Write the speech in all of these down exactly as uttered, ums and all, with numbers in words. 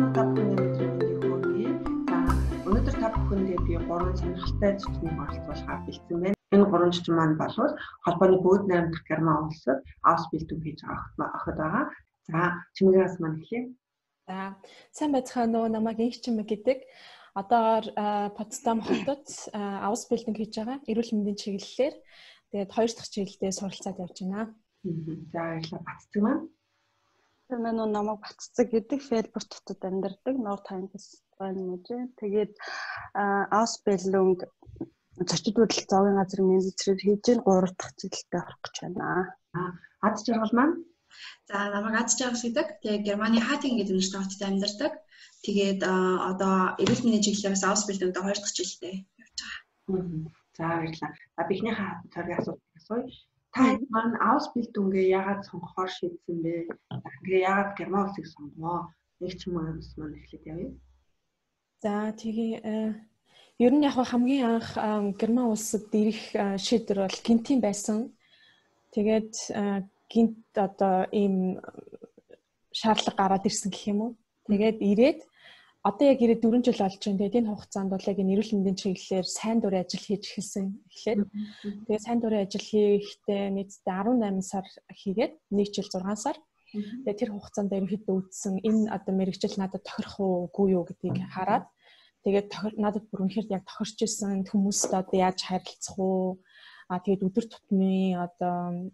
та бүхэний өдрийн мэндийг хүргэе. За өнөөдөр та бүхэндээ би гурван сонирхолтой зочныг оролцуулахаар бэлдсэн байна. Энэ гурван зочин маань болвол холбооны бүгд найрамдах Герман улсад Ausbildung хийж байгаа охид байгаа. За чимээс маань эхлэе. За сайн байцгаана уу, намайг Инхчим гэдэг. Одоогоор Потсдам хотод Ausbildung хийж байгаа. Эрүүл мэндийн чиглэлээр. Тэгээд хоёр дахь чиглэлдээ суралцаад явж байна. За баярлалаа. Батцэг маань. Манай нөө намайг Батцэг гэдэг Фельберт хотод амьдардаг Нордхаймс байна мөж. Тэгээд Ausbildung зочид хөдөл зоогийн газрын менежерээр хийж гэн гурав дахь чиглэлдээ орох гэж байна. Ад жаргал маань. За намайг Ад жаргал гэдэг. Тэгээд Германы Хатинг гэдэг нэртэй хотод амьдардаг. Тэгээд одоо эрүүл мэндийн чиглэлээс Ausbildung-д хоёр дахь чиглэлдээ явж байгаа. За баярлалаа. За бихнийхээ цоргийн асуулт асууя. Та маань Ausbildung-гээ яагаад сонгохоор шийдсэн бэ? Тэгээ яагаад Герман улсыг сонгоо? Нэг ч юм уу маань эхлээд явъя. За тэгээ ер нь яг хамгийн анх Герман улсад ирэх шийдвэр бол гинтийн байсан. Тэгээд гинт одоо ийм шаардлага гараад ирсэн гэх юм уу. Тэгээд ирээд одоо яг ирээд дөрвөн жил болж байна. Тэгээд энэ хугацаанд бол яг энэ эрүүл мэндийн чиглэлээр сайн дурын ажил хийж эхэлсэн эхлээд. Тэгээд сайн дурын ажил хийхдээ нийтдээ арван найман сар хийгээд нэг жил зургаан сар. Тэгээд тэр хугацаанд ерөнхийдөө үтсэн энэ одоо мэрэгжил надад тохирох уугүй юу гэдгийг хараад тэгээд надад бүр үнэхээр яг тохирч ирсэн хүмүүст одоо яаж харилцах уу? А тэгээд өдөр тутмын одоо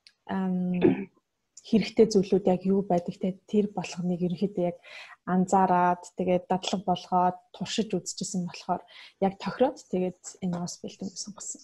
хэрэгтэй зүйлүүд яг юу байдаг те тэр болгоныг ерөнхийдөө яг анзаараад тэгээд дадлаг болгоод туршиж үзчихсэн болохоор яг тохироод тэгээд энэ Ausbildung сонгосон.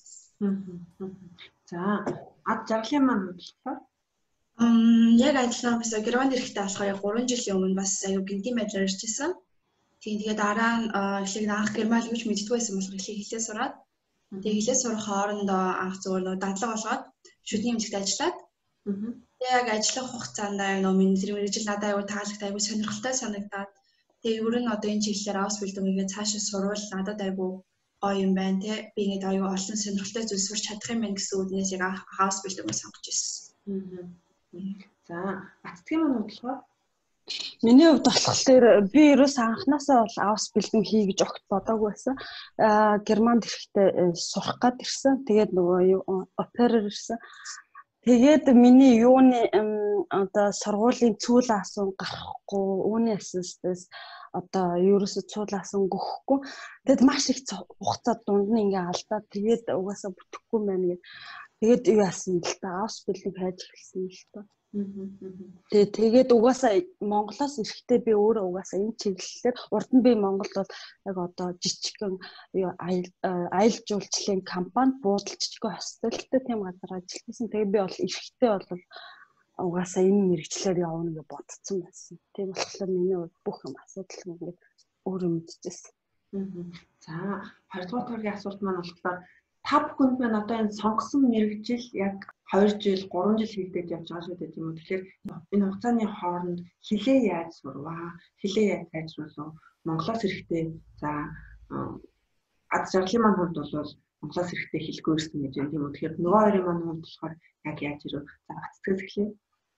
За ад жаргалын маань хөдөлгөөр Ам яг ажиллаа бас Германд ирэхдээ болохоор яг гурван жилийн өмнө бас аюу гинтийн байдлаар ирчихсэн. Тэгээд дараа нь эхлээд анх Герман юу ч мэддгүй байсан болохоор эхлээд хэлээ сураад тэгээд хэлээ сурах хоорондоо анх зөвөр нөө дадлаг болгоод шүдний эмнэлэгт ажиллаад тэгээд яг ажиллах хугацаанд нөө миний мэрэгжил надад аюу таалагтай аюу сонирхолтой санагдаад тэгээд ер нь одоо энэ чиглэлээр Ausbildung-гээ цаашаа сурвал надад аюу гоё юм байна те би ингээд аюу олон сонирхолтой зүйл сурч чадах юм байна гэсэн үднээс яг Ausbildung-ыг сонгож ирсэн. За Батцгийн маань бодлого Миний хувьд болохоор би ерөөс анханасаа бол Ausbildung хий гэж огт бодоогүй байсан. Аа Германд ирэхдээ сурах гад ирсэн. Тэгээд нөгөө оперер ирсэн. Тэгээд миний юуны одоо сургуулийн цүүл аасан гарахгүй, үүний ассистес одоо ерөөсө цүүл аасан гөхгүй. Тэгэд маш их хугацаа дунд нь ингээ алдаад тэгээд угаасаа бүтэхгүй байна гэд. Тэгээд юу яасан л та Ausbildung хайж эхэлсэн л та. Тэгээд тэгээд угаасаа Монголоос ирэхдээ би өөрөө угаасаа энэ чиглэлээр урд нь би Монголд бол яг одоо жижигхэн аялал жуулчлалын компани буудал жижигхэн хостелтэй тийм газар ажилласан. Тэгээд би бол ирэхдээ бол угаасаа энэ мэрэгчлэр явна гэж бодсон байсан. Тийм болохоор миний бүх юм асуудал ингээд өөрөө мэдчихсэн. За хоёрдугаар төргийн асуулт маань болохоор та бүхэнд маань одоо энэ сонгосон мэрэгжил яг хоёр жил, гурван жил хийгдээд явж байгаа шүү дээ тийм үү. Тэгэхээр энэ хугацааны хооронд хилээ яаж сурваа? Хилээ яаж сайжруулав? Монголоос ирэхдээ за ад жаргалын маань хувьд бол Монголоос ирэхдээ хэлгүй ирсэн гэж байна тийм үү. Тэгэхээр нөгөө хоёрын маань хувьд болохоор яг яаж ирв? За Батцгээс эхлэе.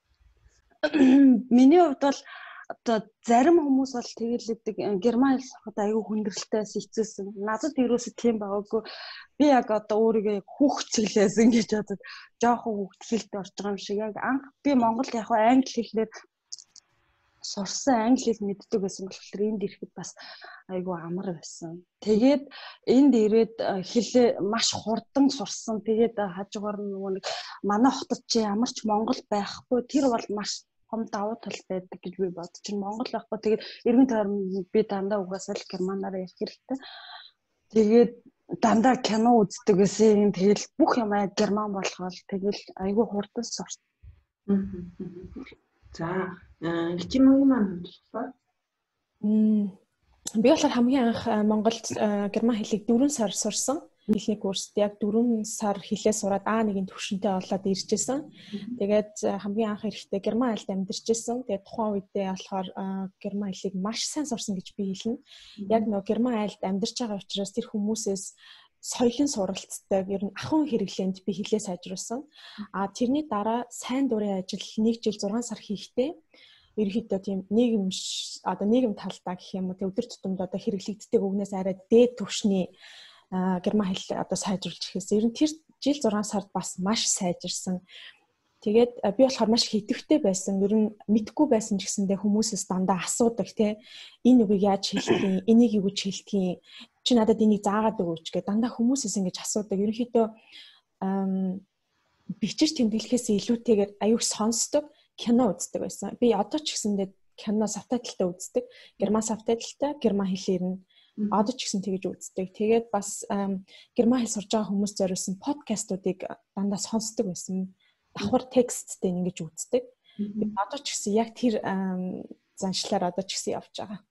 Миний хувьд бол одоо зарим хүмүүс бол тэгэлээдэг Герман хэл сурахад аюу хүндрэлтэйс хичээсэн. Надад ерөөсөө тийм байгаагүй. Би яг одоо өөрийгөө хүүхцгэлээсэн гэж бодод жоохон хүүхдгэлтэй орж байгаа юм шиг. Яг анх би Монголд яг англи хэлээр сурсан англи хэл мэддэг байсан болохоор энд ирэхэд бас айгүй амар байсан. Тэгээд энд ирээд хэлээ маш хурдан сурсан. Тэгээд хажуугаар нөгөө нэг манай хотод чи ямар ч Монгол байхгүй. Тэр бол маш том давуу тал байдаг гэж би бодож байна. Монгол байхгүй. Тэгээд эргэн тойрон би дандаа угаасаа л германаар ярих хэрэгтэй. Тэгээд дандаа кино үздэг гэсэн. Тэгэл бүх юм аа герман болгоод тэгэл айгүй хурдан сурсан. За хичмийн маань бодлоо. Мм би болохоор хамгийн анх Монголд герман хэлийг дөрвөн сар сурсан. Эхний курст яг дөрвөн сар хэлээ сураад А нэгэн төвшөнтэй болоод иржсэн. Тэгээд хамгийн анх ирэхдээ герман хэлд амьдарчсэн. Тэгээд тухайн үедээ болохоор герман хэлийг маш сайн сурсан гэж би хэлнэ. Яг нөгөө герман хэлд амьдарч байгаа учраас тэр хүмүүсээс соёлын суралцдаг ер нь ахуйн хэрэглээнд би хэлээ сайжруулсан. А тэрний дараа сайн дурын ажил нэг жил зургаан сар хийхдээ ерөнхийдөө тийм нийгэм одоо нийгэм талдаа гэх юм уу тэг өдөр тутамд одоо хэрэглэгддэг үгнээс арай дээд түвшний герман хэл одоо сайжруулж ихэс ер нь тэр жил зургаан сард бас маш сайжирсан. Тэгээд би болохоор маш хэдвэхтэй байсан. Ер нь мэдгүй байсан ч гэсэндээ хүмүүсээс дандаа асуудаг тий. Энэ үгийг яаж хэлдэг, энийг юу гэж хэлдэг, чи надад энийг заагаад өгөөч гэдэг дандаа хүмүүсээс ингэж асуудаг. Ерөнхийдөө бичиж тэмдэглэхээс илүүтэйгээр аюух сонсдог, кино үздэг байсан. Би одоо ч гэсэндээ кино сабтайтлтай үздэг. Герман сабтайтлтай, герман хэлээр нь одоо ч гэсэн тэгэж үздэг. Тэгээд бас герман хэл сурж байгаа хүмүүс зориулсан подкастуудыг дандаа сонсдог байсан. Давхар тексттэй ингэж үздэг. Одоо ч гэсэн яг тэр заншлаар одоо ч гэсэн явж байгаа.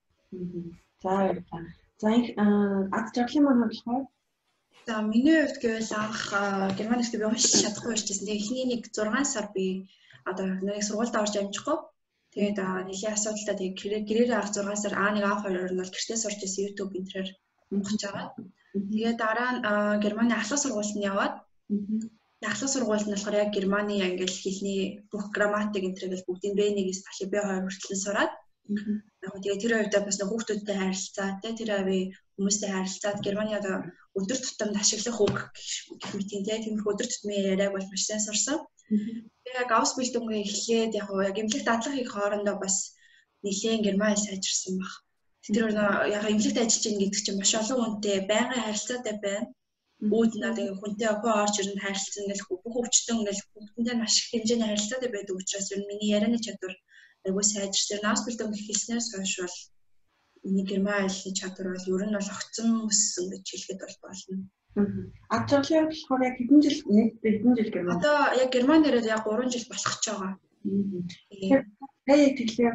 За за их ад жаргалын маань бодлохоор за миний хувьд гэвэл анх герман хэлтэй би уншиж чадахгүй байсан. Тэгээ эхний нэг зургаан сар би одоо нэг сургуульд орж амжихгүй. Тэгээд нэлийн асуудалтай тэгээд гэрээрээ авах зургаан сар А нэг А хоёр нь бол гэртээ сурч ирсэн YouTube интерээр уншиж байгаа. Тэгээд дараа нь Германы ахлах сургуульд нь яваад ахлах сургуульд нь болохоор яг Германы англи хэлний бүх грамматик интерээр бүгдийн бэ нэгээс талын бэ хоёр хүртэл сураад яг тэгээд тэр үедээ бас нэг хүүхдүүдтэй харилцаа тэр авийн хүмүүстэй харилцаад Германы одоо өдөр тутамд ашиглах үг гэх мэт тийм өдөр тутмын яриаг бол маш сайн сурсан. Яг Ausbildung-ыг эхлээд яг яг эмнэлэгт дадлага хийх хоорондоо бас нэлээд герман хэл сайжирсан баг. Тэр яг эмнэлэгт ажиллаж байгаа гэдэг чинь маш олон хүнтэй байнгын харилцаатай байна. Үүд надад хүнтэй охин орж ирэн харилцсан гэх бүх өвчтөн ингээл бүгдэнтэй маш их хэмжээний харилцаатай байдаг учраас ер нь миний ярианы чадвар айгүй сайжирсан. Ausbildung хийснээс хойш бол миний герман хэлний чадвар бол ер нь бол огцон өссөн гэж хэлэхэд бол болно. Ад жаргалын болохоор яг хэдэн жил нийтдээ хэдэн жил герман? Одоо яг герман нэрээр яг гурван жил болох ч байгаа. Тэгэхээр тэгэхээр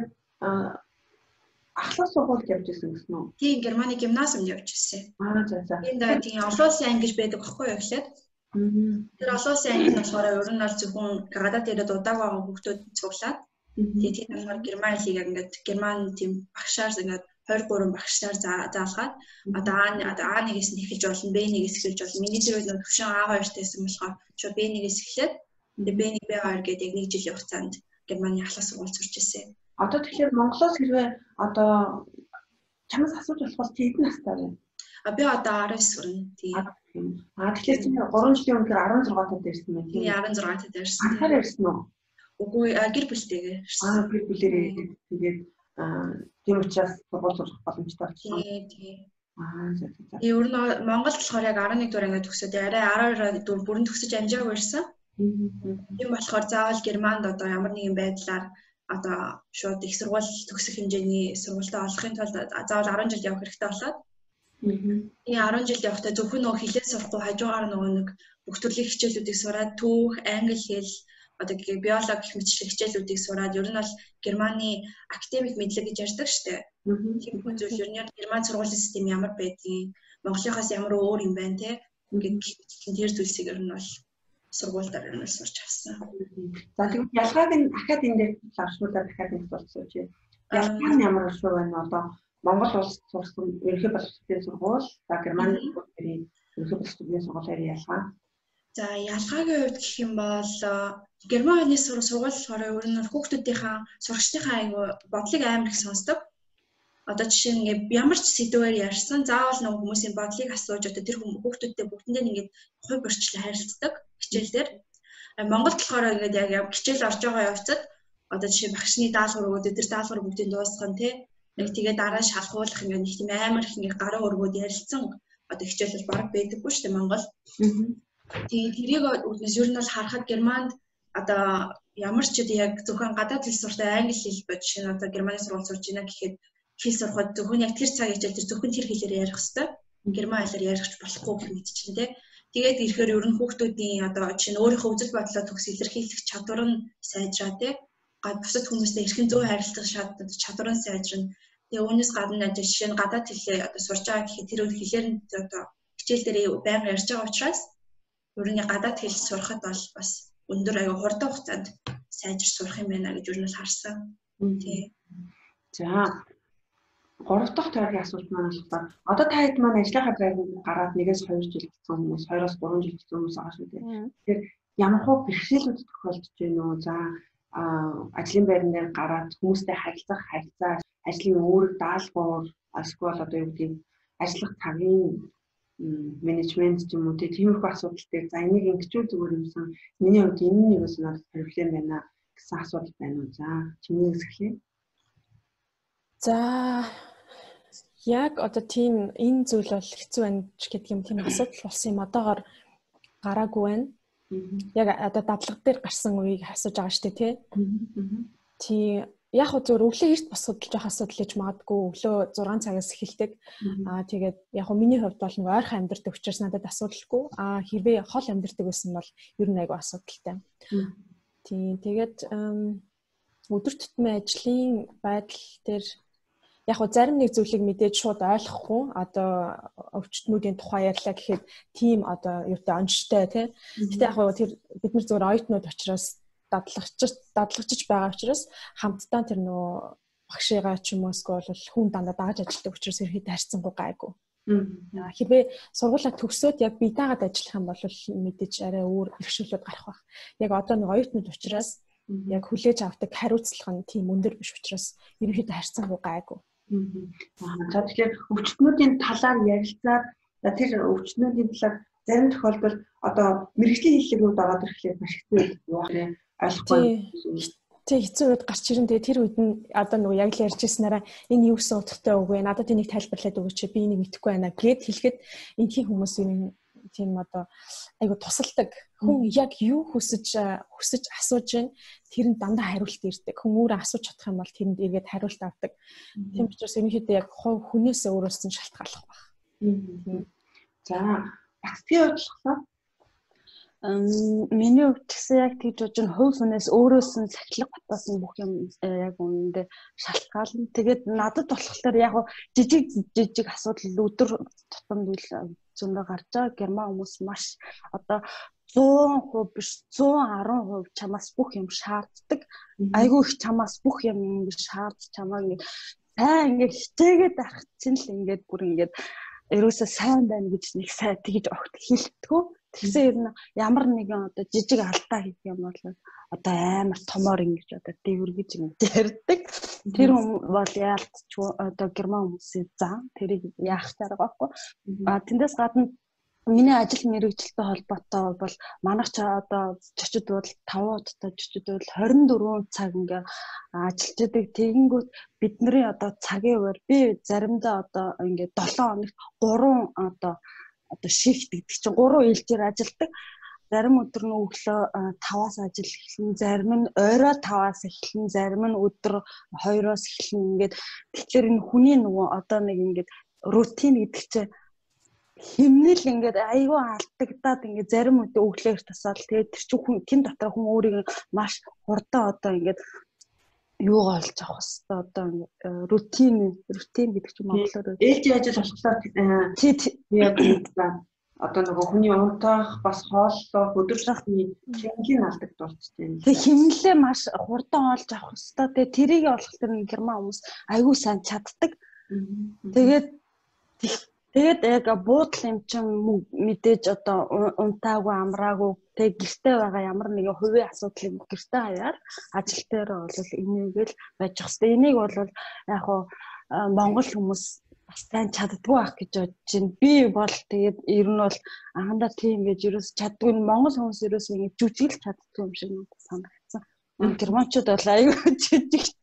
ахлах сургуульд явж ирсэн гэсэн үү? Тийм, Германы гимназиумд явж ирсэн. Аа за за. Тийм да, тийм олон улсын анги гэж байдаг байхгүй юу эхлээд? Тэр олон улсын анги нь болохоор ер нь бол зөвхөн гадаад ирээд удааг байгаа хүүхдүүд цуглаад тэгээд тийм болохоор герман хэлийг яг ингээд герман тийм багшаар ингээд хоёр гурван багшаар заалгаад одоо А нэгээс нь эхэлж болно, Б нэгээс эхэлж болно. Миний тэр үед төвшин А хоёртайсэн болохоор шууд Б нэгээс эхлээд тэгээд Б нэг Б хоёр гэдэг нэг жилийн хугацаанд Германы ахлах сургууль сурч ирсэн. Одоо тэгэхээр Монголоос хэрвээ одоо чамаас асууж болох чи хэдэн настай вэ? А би одоо арван сурна. Тийм. А тэгэхээр чи гурван жилийн өмнө арван зургаан тад ирсэн байх. Тийм, арван зургаан тад ирсэн. Анхаар ирсэн үү? Үгүй, гэр бүлтэйгээ ирсэн. Аа, гэр бүлээрээ тэгээд тийм учраас сургууль сурах боломжтой болсон. Тийм, тийм. Аа, за за. Ee ер нь Монголд болохоор яг арван нэг дугаар ангид төгсөөд арай арван хоёр дугаар бүрэн төгсөж амжаагүй ирсэн. Тийм болохоор заавал Германд одоо ямар нэгэн байдлаар одоо шууд их сургууль төгсөх хэмжээний сургуультаа олохын тулд заавал арван жил явах хэрэгтэй болоод. Тийм арван жил явахдаа зөвхөн нөгөө хэлээ сурахгүй хажуугаар нөгөө нэг бүх төрлийн хичээлүүдийг сураад түүх, англи хэл, одоо биологи гэх мэт хичээлүүдийг сураад ер нь бол Германы академик мэдлэг гэж ярьдаг штэ. Тийм хүн зүйл ер нь Герман сургуулийн систем ямар байдгийг, Монголынхаас ямар өөр юм байна те гэдэг тэр зүйлсийг ер нь бол сургуультаар ер нь сурч авсан. За тэгвэл ялгааг нь дахиад энэ дээр зарчмуулаад дахиад нэг болцооч. Ялгаа нь ямар шүү байна одоо Монгол улс сурсан ерөнхий боловсролын сургууль, за Германы улсын ерөнхий боловсролын сургуулийн ялгаа. За ялгаагийн хувьд гэх юм бол Герман хэлний сургууль болохоор ер нь хүүхдүүдийнхаа сурагчдынхаа аягүй бодлыг амар их сонсдог. Одоо жишээ нь ингээд ямар ч сэдвээр ярьсан заавал нэг хүмүүсийн бодлыг асууж одоо тэр хүүхдүүдтэй бүгдэндээ ингээд хувь өрчлө харилцдаг хичээлээр. Монголд болохоор ингээд яг хичээл орж байгаа явцад одоо жишээ багшны даалгавар өгөөд тэр даалгавар бүгдийг дуусгах нь тий. Нэг тэгээ дараа нь шалгуулах ингээд нэг тийм амар их ингээд гараа өргөөд ярилцсан одоо хичээл бол баг байдаггүй шүү дээ Монгол. Тэгээ тэрийг үзнес ер нь бол харахад Германд одоо ямар ч одоо яг зөвхөн гадаад хэл суртай англи хэл бод жишээ нь одоо Германы сургууль сурж байна гэхэд хэл сурахад зөвхөн яг тэр цаг хичээл тэр зөвхөн тэр хэлээр ярих хэвээр Герман хэлээр ярих болохгүй гэх мэт чинь тий. Тэгээд ирэхээр ер нь хүүхдүүдийн одоо жишээ нь өөрийнхөө үзэл бодлоо төгс илэрхийлэх чадвар нь сайжраа тий. Гад бусад хүмүүстэй эрхэн зөв харилцах чадвар нь сайжрна. Тэгээ үүнээс гадна жишээ нь гадаад хэлээ одоо сурж байгаа гэхэд тэр хэлээр нь одоо хичээл дээр байнга ярьж байгаа учраас ер нь гадаад хэл сурахад бол бас өндөр аюу хурдан хугацаанд сайжир сурах юм байна гэж ер нь харсан. Тий. За гурав дахь тойргийн асуулт маань болохоор одоо та хэд маань ажлынхаа байранд гараад нэгээс хоёр жил гэсэн хүмүүс, хоёроос гурван жил гэсэн хүмүүс байгаа шүү дээ. Тэгэхээр ямар хөө бэрхшээлүүд тохиолдож байна уу? За ажлын байран дээр гараад хүмүүстэй харилцах харилцаа, ажлын үүрэг даалгавар, эсвэл одоо юу гэдэг ажиллах цагийн менежмент ч юм уу тиймэрхүү асуудал дээр за энийг ингэчүүл зүгээр юмсан миний хувьд энэ нэг бас надад проблем байна гэсэн асуудал байна уу. За чиний хэсэглээ. За яг одоо тийм энэ зүйл бол хэцүү байна ч гэдэг юм тийм асуудал болсон юм одоогоор гараагүй байна. Яг одоо дадлага дээр гарсан үеийг асууж байгаа шүү дээ тий. Тий яг хөө зөв өглөө эрт босоход л жоох асуудал гэж магадгүй өглөө зургаан цагаас эхэлдэг. Аа тэгээд яг хөө миний хувьд бол нэг ойрхон амьдардаг учраас надад асуудалгүй. Аа хэрвээ хол амьдардаг байсан бол ер нь айгүй асуудалтай. Тий тэгээд өдөр тутмын ажлын байдал дээр яг хөө зарим нэг зүйлийг мэдээж шууд ойлгохгүй одоо өвчтнүүдийн тухай ярьлаа гэхэд тийм одоо юутай онцтой тий. Гэтэ яг хөө тэр бид нар зөвөр оюутнууд учраас дадлагч дадлагчж байгаа учраас хамтдаа тэр нөө багшигаа ч юм уу эсвэл хүн дандаа дааж ажилладаг учраас ерөөд харьцангуй гайгүй. Хэрвээ сургуулаа төгсөөд яг бие даагаад ажиллах юм бол мэдээж арай өөр бэрхшээлүүд гарах байх. Яг одоо нэг оюутнууд учраас яг хүлээж авдаг хариуцлага нь тийм өндөр биш учраас ерөөд харьцангуй гайгүй. За тэгэхээр өвчтнүүдийн талаар ярилцаад тэр өвчтнүүдийн талаар зарим тохиолдолд одоо мэрэгжлийн хэллэгүүд ороод ирэхлээр маш хэцүү байдаг. Ойлгохгүй. Тэг хэцүү үед гарч ирэн тэгээ тэр үед нь одоо нөгөө яг л ярьжсэнараа энэ юу гэсэн утгатай үг вэ? Надад энийг тайлбарлаад өгөөч би энийг мэдэхгүй байна гэд хэлэхэд энэхийн хүмүүс юм тийм одоо айгу тусалдаг. Хүн яг юу хүсэж хүсэж асууж байна тэр нь дандаа хариулт ирдэг. Хүн өөрөө асууж чадах юм бол тэрэнд эргээд хариулт авдаг. Тийм учраас ерөнхийдөө яг хүнээс өөрөөс нь шалтгааллах байна. За багцгийн хувьд миний хувьд гэсэн яг тийж болж нь хувь хүнээс өөрөөс нь сахилга батсан бүх юм яг үнэндээ шалтгаална. Тэгээд надад болохоор яг жижиг жижиг асуудал өдөр тутамд үл зөндөө гарч байгаа. Герман хүмүүс маш одоо зуун хувь биш зуун арван хувь чамаас бүх юм шаарддаг. Айгүй их чамаас бүх юм ингэ шаардж чамаа ингэ сайн ингэ хичээгээд байх чинь л ингээд бүр ингээд ерөөсөө сайн байна гэж нэг сайн тэгж огт хэлдэггүй. Тэгсэн ер нь ямар нэгэн одоо жижиг алдаа хийх юм бол одоо амар томоор ингэж одоо дэвэргэж ингэж ярьдаг. Тэр хүн бол яалтч одоо герман хүмүүсийн зам тэрийг яах чарга байхгүй. А тэндээс гадна миний ажил мэргэжилтэй холбоотой бол манайх ч одоо чочид бол таван удаа чочид бол хорин дөрвөн цаг ингээ ажилчдаг. Тэгэнгүүт бидний одоо цагийн хуваар би заримдаа одоо ингээ долоон хоногт гурван одоо одоо шифт гэдэг чинь гурван ээлжээр ажилладаг. Зарим өдөр нь өглөө таваас ажил эхэлнэ, зарим нь орой таваас эхэлнэ, зарим нь өдөр хоёроос эхэлнэ. Ингээд тэгэхээр энэ хүний нөгөө одоо нэг ингээд рутин гэдэг чинь химнэл ингээд айгүй алдагдаад ингээд зарим өдөр өглөөр тасаал тэгээд тэр чинь хүн тэн дотор хүн өөрийг маш хурдан одоо ингээд юугаа олж авах хэвээр одоо рутин рутин гэдэг чинь монголоор ээлж ажил болохоор яг одоо нөгөө хүний унтах бас хооллох өдөржингний хэмнэлийн алдагдуулчихжээ. Тэг хэмнэлээ маш хурдан олж авах хэвээр тэг тэрийг олохлоор нэг герман хүмүүс айгүй сайн чаддаг. Тэгээд тэгээд яг буудал юм чинь мэдээж одоо унтаагүй амраагүй тэг гэртээ байгаа ямар нэгэн хувийн асуудлыг гэртээ хаяар ажил дээр бол энийгэл байж хэвээр. Энийг бол яг хуу монгол хүмүүс бас сайн чаддгүй байх гэж бодож байна. Би бол тэгээд ер нь бол анхандаа тийм гэж ерөөс чаддгүй. Монгол хүмүүс ерөөс ингэ жүжиглэж чаддгүй юм шиг надад санагдсан. Германчууд бол аюу жүжигч.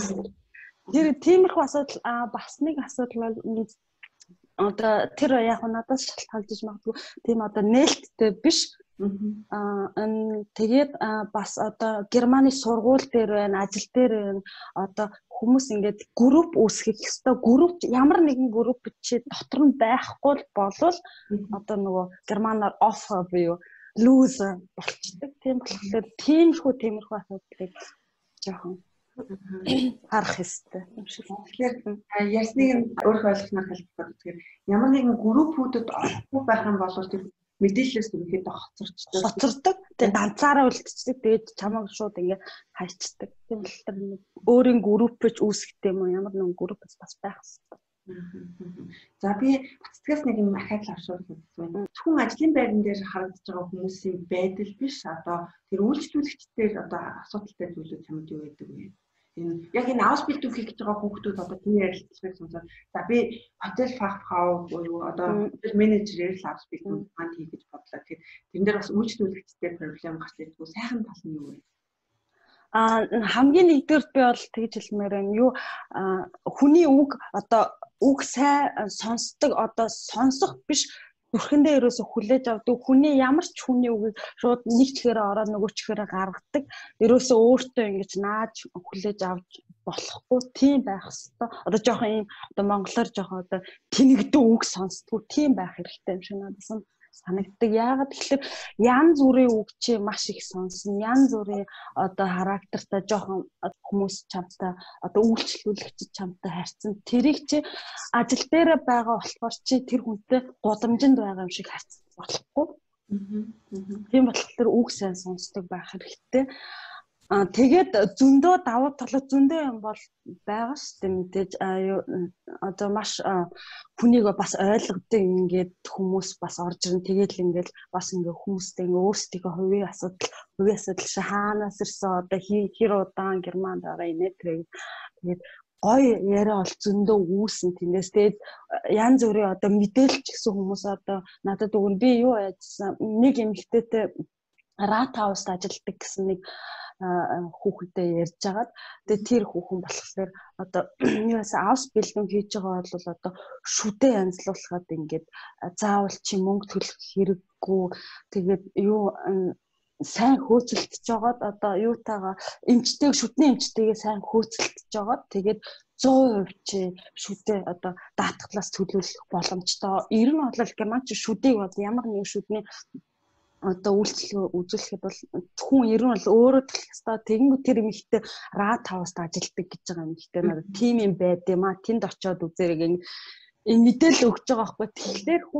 Тэр тиймэрхүү асуудал а бас нэг асуудал бол одоо тэр яг надаас шалтгаалж магадгүй тийм одоо нээлттэй биш. Аа тэгээд бас одоо Германы сургууль дээр байна, ажил дээр байна. Одоо хүмүүс ингээд групп үүсгэх ёстой. Групп ямар нэгэн групп чи дотор нь байхгүй болвол одоо нөгөө германаар off буюу lose болчихдог. Тийм болохоор тиймэрхүү тиймэрхүү асуудлыг жоохон харах ёстой юм шиг. Тэгэхээр ярьсныг нь өөрөө ойлгосноор хэлбэл тэгэхээр ямар нэгэн группүүдэд олохгүй байх юм бол тэр мэдээлэлээс ерөнхийдөө хоцорчдаг. Хоцордог. Тэгээ ганцаараа үлдчихдэг. Тэгээд чамайг шууд ингэ хайчдаг. Тийм болохоор өөрийн группэж үүсгэдэг юм уу? Ямар нэгэн группс бас байх хэрэгтэй. За би бацдгаас нэг юм ахаад авшруулах байна. Зөвхөн ажлын байран дээр харагдаж байгаа хүмүүсийн байдал биш. Одоо тэр үйлчлүүлэгчдээр одоо асуудалтай зүйлүүд чамд юу байдаг вэ? Энэ яг энэ аусбилдинг хийж байгаа хүүхдүүд одоо тийм ярилцлагыг сонсоод за би хотел фахфау буюу одоо менежерээр л аусбилдинг манд хийж бодлоо. Тэгэхээр тэрэн дээр бас үйлчлүүлэгчтэй проблем гарч ирдэг. Сайхан тал нь юу вэ? А хамгийн нэгдүгээр би бол тэгж хэлмээр байна. Юу хүний үг одоо үг сайн сонсдог одоо сонсох биш зүрхэндээ ерөөсө хүлээж авдаг. Хүний ямар ч хүний үгийг шууд нэг чихээрээ ороод нөгөө чихээрээ гаргадаг. Ерөөсө өөртөө ингэж нааж хүлээж авч болохгүй тийм байх хэвээр. Одоо жоохон юм одоо монголоор жоохон одоо тэнэгдүү үг сонсдгоо тийм байх хэрэгтэй юм шиг надад санагддаг. Яагаад тэгэхээр янз бүрийн үг чи маш их сонсно. Янз бүрийн одоо характертай жоохон хүмүүс чамтай одоо үйлчлүүлэгч чамтай харьцсан. Тэрийг чи ажил дээр байгаа болохоор чи тэр хүнтэй гудамжинд байгаа юм шиг харьцах болохгүй. Тийм болохоор үг сайн сонсдог байх хэрэгтэй. А тэгээд зөндөө давуу талаа зөндөө юм бол байгаа шүү дээ мэдээж одоо маш хүнийг бас ойлгодог ингээд хүмүүс бас орж ирэн тэгээд л ингээд бас ингээд хүмүүстэй ингээд өөрсдийнхөө хувийн асуудал хувийн асуудал шиг хаанаас ирсэн одоо хэр удаан Германд байгаа инээ тэгээд гоё яриа бол зөндөө үүсэн тиймээс тэгээд янз бүрийн одоо мэдээлж гисэн хүмүүс одоо надад өгөн би юу яажсан нэг эмэгтэйтэй Ратхауст ажилладаг гэсэн нэг хүүхэдтэй ярьж байгаад тэгээ тэр хүүхэн болохоор одоо юусэн аусбилдинг хийж байгаа бол одоо шүдэ янзлуулахад ингээд заавал чи мөнгө төлөх хэрэггүй тэгээд юу сайн хөөцөлдөж жагаад одоо юутайгаа эмчтэйг шүдний эмчтэйгээ сайн хөөцөлдөж жагаад тэгээд сто процент чи шүдэ одоо даатгалаас төлөвлөх боломжтой. Ер нь бол германч шүдийг бол ямар нэгэн шүдний одоо үйлчлэл үзүүлэхэд бол зөвхөн ер нь бол өөрөө төлөх ёстой. Тэгэнгүүт тэр эмэгтэй Ратхауст ажилладаг гэж байгаа эмэгтэй надад тийм юм байд юм а. Тэнд очиод үзээрэй энэ мэдээлэл өгч байгаа байхгүй. Тэгэхээр хүн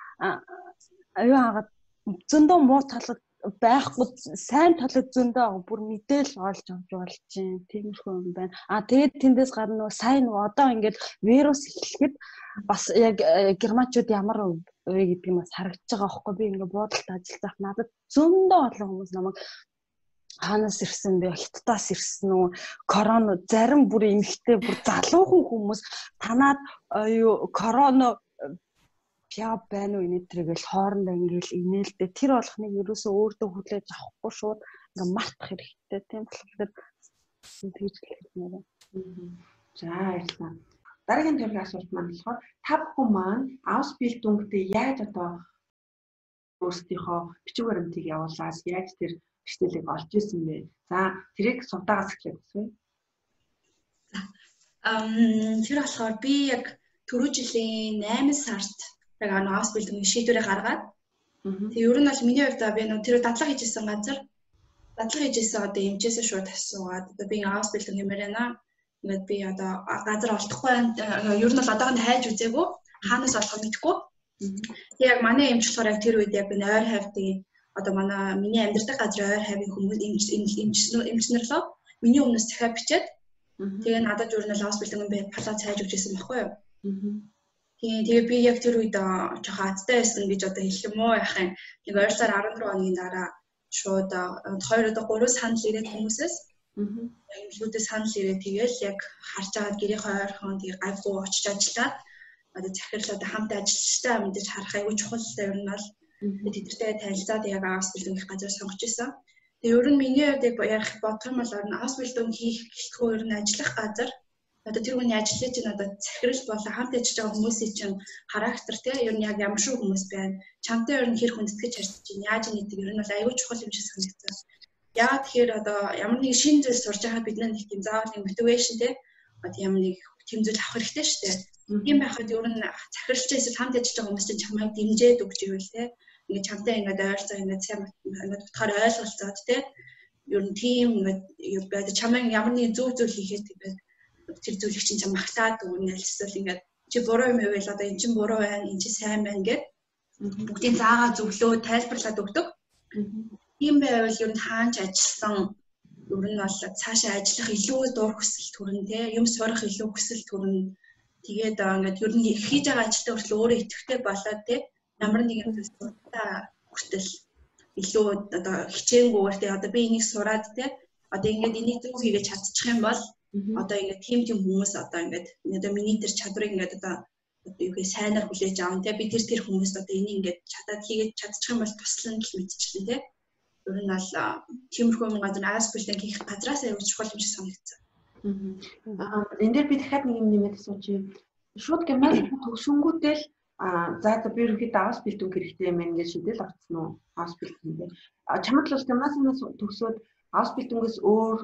аюу хагаад зөндөө муу талууд байхгүй сайн талууд зөндөө байгаа. Бүр мэдээлэл олж авч болж чинь тиймэрхүү юм байна. А тэгээд тэндээс гарна нөгөө сайн одоо ингээд вирус эхлэхэд бас яг германчууд ямар вэ гэдэг юм бас харагдаж байгаа байхгүй. Би ингээд буудалд ажиллах надад зөндөө олон хүмүүс намайг хаанаас ирсэн бэ? Хятадаас ирсэн үү? Корона зарим бүр эмхтэй бүр залуухан хүмүүс танаад юу корона пиа байна уу энэ төргээл хоорондоо ингээл инээлдэ тэр болохныг ерөөсөө өөртөө хүлээж авахгүй шууд ингээ мартах хэрэгтэй тийм болохоор тэгж хэлэх юм байна. За баярлалаа. Дараагийн төрлийн асуулт маань болохоор та бүхэн маань аусбилдингтэй яаж одоо өөрсдийнхөө бичиг баримтыг явуулаад яаж тэр бичлэлийг олж ирсэн бэ? За тэрийг сувдаагаас эхлэх үгүй. Ам тэр болохоор би яг түрүү жилийн найман сард яг аусбилдингийн шийдвэрээ гаргаад тэг ер нь бол миний хувьд би тэр дадлага хийжсэн газар дадлага хийжсэн одоо эмчээсээ шууд асуугаад одоо би аусбилдинг хэмээр байна. Ингээд би одоо газар олдохгүй байна. Ер нь бол одоохонд хайж үзээгүй. Хаанаас олохоо мэдэхгүй. Тэг яг манай эмч болохоор яг тэр үед яг би ойр хавьтын одоо манай миний амьдардаг газрын ойр хавийн хүмүүс эмч эмчнэр лөө миний өмнөөс захиа бичээд тэгээ надад ер нь л аусбилдинг би палац хайж өгчээсэн байхгүй юу. Тэгээ би яг тэр үед жоохон азтай байсан гэж одоо хэлэх юм уу яах юм. Нэг хоёр сар арван дөрөв хоногийн дараа шууд хоёр одоо гурван санал ирээд хүмүүсээс эмчнүүдээс санал ирээд тэгээл яг харж агаад гэрийнхээ ойрхон тэгээ гайгүй очиж ажиллаад одоо захирлаа одоо хамт ажиллагчтай мэдээж харах аюу чухал ер нь бол тэдэртэй танилцаад яг аусбилдингийн газар сонгож ирсэн. Тэгээ ер нь миний хувьд яг ярих бодох юм бол аусбилдинг хийх гэлтгүй ер нь ажиллах газар одоо тэр хүний ажлыг чинь одоо захирал болон хамт ажиллаж байгаа хүмүүсийн чинь характер те ер нь яг ямар шиг хүмүүс байна. Чамтай ер нь хэр хүндэтгэж харьцаж чинь яаж нэгдэг ер нь бол аюу чухал юм шиг санагдсан. Яа тэгэхээр одоо ямар нэг шинэ зүйл сурж байхад бид нэг тийм заавал нэг мотивашн те одоо ямар нэг тийм зүйл авах хэрэгтэй шүү дээ. Тийм байхад ер нь захиралчаас хамт ажиллаж байгаа хүмүүс чинь чамайг дэмжээд өгч ивэл те ингээд чамтай ингээд ойрцоо ингээд сайн ингээд утгаар ойлголцоод те ер нь тийм ингээд чамайг ямар нэг зөв зүйл хийхэд тэгээд тэр зүйлийг чинь чам магтаад өгнө альсвал ингээд чи буруу юм байвал одоо эн чинь буруу байна эн чинь сайн байна гэд бүгдийг заагаа зөвлөө тайлбарлаад өгдөг. Тийм байвал ер нь хаанч ажилласан ер нь бол цаашаа ажиллах илүү дур хүсэл төрн те юм сурах илүү хүсэл төрн Тэгээд ингээд ер нь хийж байгаа ажилтаа хүртэл өөрөө идэвхтэй болоод те ямар нэгэн зүйлсээ хүртэл илүү одоо хичээнгүүгээр те одоо би энийг сураад те одоо ингээд энийг зөв хийгээд чадчих юм бол одоо ингээд team team хүмүүс одоо ингээд одоо миний тэр чадварыг ингээд одоо одоо юу гэх сайнаар хүлээж аав те би тэр тэр хүмүүс одоо энийг ингээд чадаад хийгээд чадчих юм бол туслана гэх мэдчихлээ те ер нь бол тиймэрхүү газар аас бүлтэн хийх газраас аягүй чухал юм шиг санагдсан. Аа энэ дээр би дахиад нэг юм нэмээд асуучих. Шууд гимназиум төгшөнгүүтэл а за одоо би ерөнхийдөө авс бэлдүүг хэрэгтэй юм ингээд шийдэл авцсан уу? Авс бэлдүүндээ. А чамд бол гимназиумаас төгсөөд авс бэлдүүнгээс өөр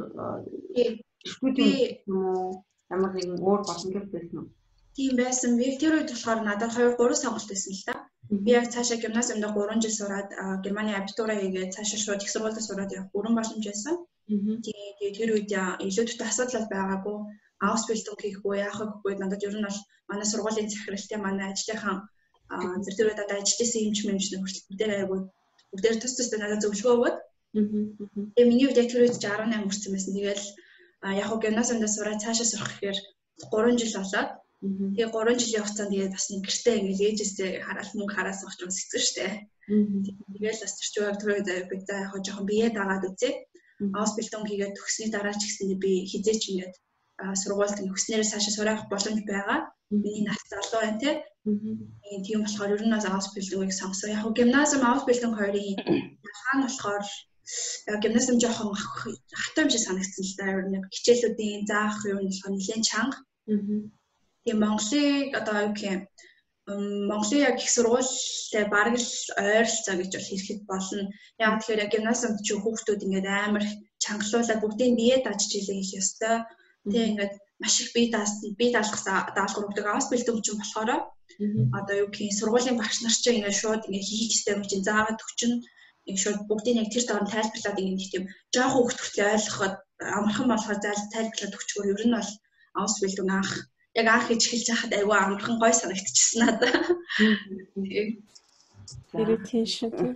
студент юм уу? Ямар нэгэн өөр боломжтой байсан уу? Тийм байсан. Би тэр үед болохоор надад хоёр гурван сонголт байсан л да. Би яг цаашаа гимназиумд гурван жил сураад Германы абитура хийгээд цаашаа шууд их сургуульд сураад явах бүрэн боломж байсан. Тэгээд тэр үед илүү төв асуудал байгаагүй. Авс бэлдүүг хийхгүй яах вэ? Надад ер нь бол манай сургуулийн захиралтай манай ажлынхан зэрэг тэр үед одоо ажилласан юмч мэмч нэг хүртэл бүгдээ айгуу бүгдээр тус тустай надад зөвлөгөө өгөөд. Тэгээ миний үед яг тэр үед арван найман хүрсэн байсан. Тэгэл яг хөө гимназиумд сураад цаашаа сурах гэхээр гурван жил болоод тэгээ гурван жилийн хугацаанд тэгээд бас нэг гэртээ ингээд ээжээсээ хараад мөнгө хараад суух юм сэтгэв штэ. Тэгэл бас тэрчүүг тэр үед би за яг хөө жоохон бие дагаад үзээ. Авс бэлдүүг хийгээд төгсний дараа ч гэсэн би хизээч ингээд сургуульд төгснээрээ цаашаа сурах боломж байгаа. Миний нас залуу байна те. Тийм болохоор ер нь авс бэлдүүгийг сонгосон. Яг гимназиум авс бэлдүүг хоёрын хаана болохоор гимназиум жоохон хатуу юм шиг санагдсан л да. Ер нь хичээлүүдийн заах юм болохоор нэлээд чанга. Тийм Монголыг одоо юу гэх юм Монголын яг их сургуультай бараг л ойролцоо гэж бол хэлэхэд болно. Яг тэгэхээр яг гимназиумд ч хүүхдүүд ингээд амар чангалуулаад бүгдийн бие дааж хичээлээ хийх ёстой. Тэгээ ингээд маш их бие даасан, бие даалгасан даалгавар өгдөг авс бэлдүүг чинь болохоор одоо юу гэх юм сургуулийн багш нар чинь ингээд шууд ингээд хийх ёстой юм чинь заагаад өгчин нэг шууд бүгдийг яг тэр доор тайлбарлаад ингээд тийм жоохон хүүхд хүртэл ойлгоход амархан болохоор тайлбарлаад өгчгөр ер нь бол авс бэлдүүг анх яг анх хийж эхэлж байхад айгүй амархан гой санагдчихсан надад. Тэр тийм шүү.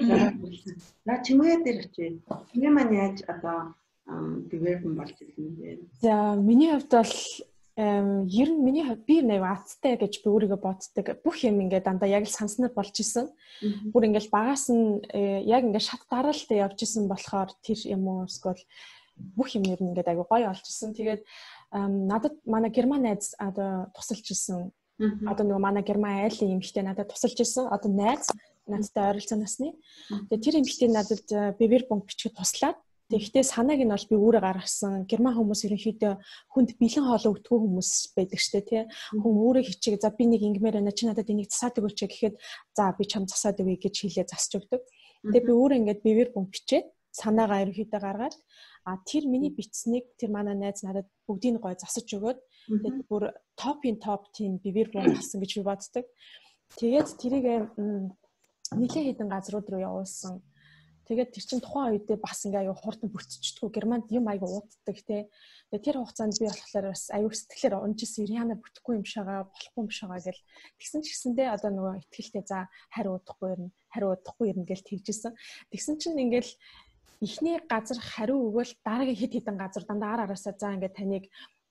На чимээ дээр очив. Чимээ маань яаж одоо development болж ирсэн бэ? За миний хувьд бол ер нь миний хувьд би нэг аттай гэж би өөрийгөө боддог. Бүх юм ингээд дандаа яг л санснаар болж исэн. Бүр ингээд багаас нь яг ингээд шат дараалтай явж исэн болохоор тэр юм уу эсвэл бүх юм ер нь ингээд айгүй гоё болж исэн. Тэгээд надад манай герман найз одоо тусалж исэн. Одоо нөгөө манай герман айлын эмэгтэй надад тусалж исэн. Одоо найз надтай ойролцоо насны. Тэгээд тэр эмэгтэй надад Bewerbung бичгээд туслаад тэгэхдээ санааг нь бол би өөрөө гаргасан. Герман хүмүүс ерөнхийдөө хүнд бэлэн хоолой өгдөг хүмүүс байдаг штэ тий. Хүн өөрөө хичээг за би нэг ингэмээр байна чи надад энийг засаад өгөөч гэхэд за би чам засаад өгье гэж хэлээ засч өгдөг. Тэгээ би өөрөө ингээд Bewerbung бичээд санаагаа ерөнхийдөө гаргаад а тэр миний бичсэнийг тэр манай найз надад бүгдийг гоё засаж өгөөд тэгээд бүр топын топ тийм Bewerbung болсон гэж би боддог. Тэгээд тэрийг нэлээд хэдэн газрууд руу явуулсан. Тэгээд тэр чин тухайн үедээ бас ингээ аюу хурдан бүтчихдэггүй Германд юм аюу ууддаг те. Тэгээд тэр хугацаанд би болохоор бас аюу сэтгэлээр унжсэн Ириана бүтэхгүй юм шагаа болохгүй юм шагаа гэл тэгсэн ч гэсэндээ одоо нөгөө ихтгэлтэй за хариу удахгүй ирнэ хариу удахгүй ирнэ гэл тэгжсэн. Тэгсэн чинь ингээл эхний газар хариу өгөөл дараагийн хэд хэдэн газар дандаа ар араасаа за ингээ таныг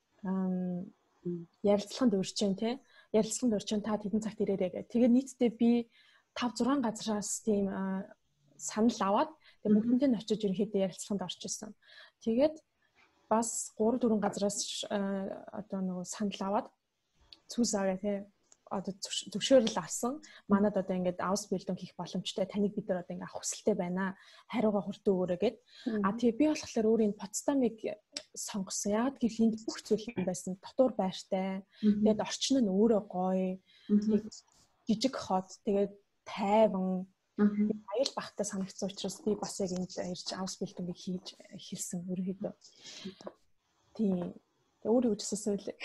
ярилцлаганд өрчөөн те. Ярилцлаганд өрчөөн та хэдэн цагт ирээрэй гэх. Тэгээд нийтдээ би тав зургаан газраас тийм санал аваад тэгээд бүгдэндээ нь очиж ерөнхийдөө ярилцлаганд орж исэн. Тэгээд бас гурав дөрвөн газраас одоо нөгөө санал аваад цүүсаагаа тий одоо зөвшөөрөл авсан. Манад одоо ингээд авс бэлдүүг хийх боломжтой. Таныг бид нар одоо ингээд авах хүсэлтэй байна. Хариугаа хүртээ өгөөрэй гэд. А тэгээ би болохоор өөрийн Потсдамыг сонгосон. Яагаад гэвэл энд бүх зүйл юм байсан. Дотор байртай. Тэгээд орчин нь өөрөө гоё. Жижиг хот. Тэгээд тайван. Аял бахтай санагдсан учраас би бас яг энд ирж авс бэлдүүгийг хийж хэлсэн ерөөдөө. Тийм. Өөрөө үжсэн үл.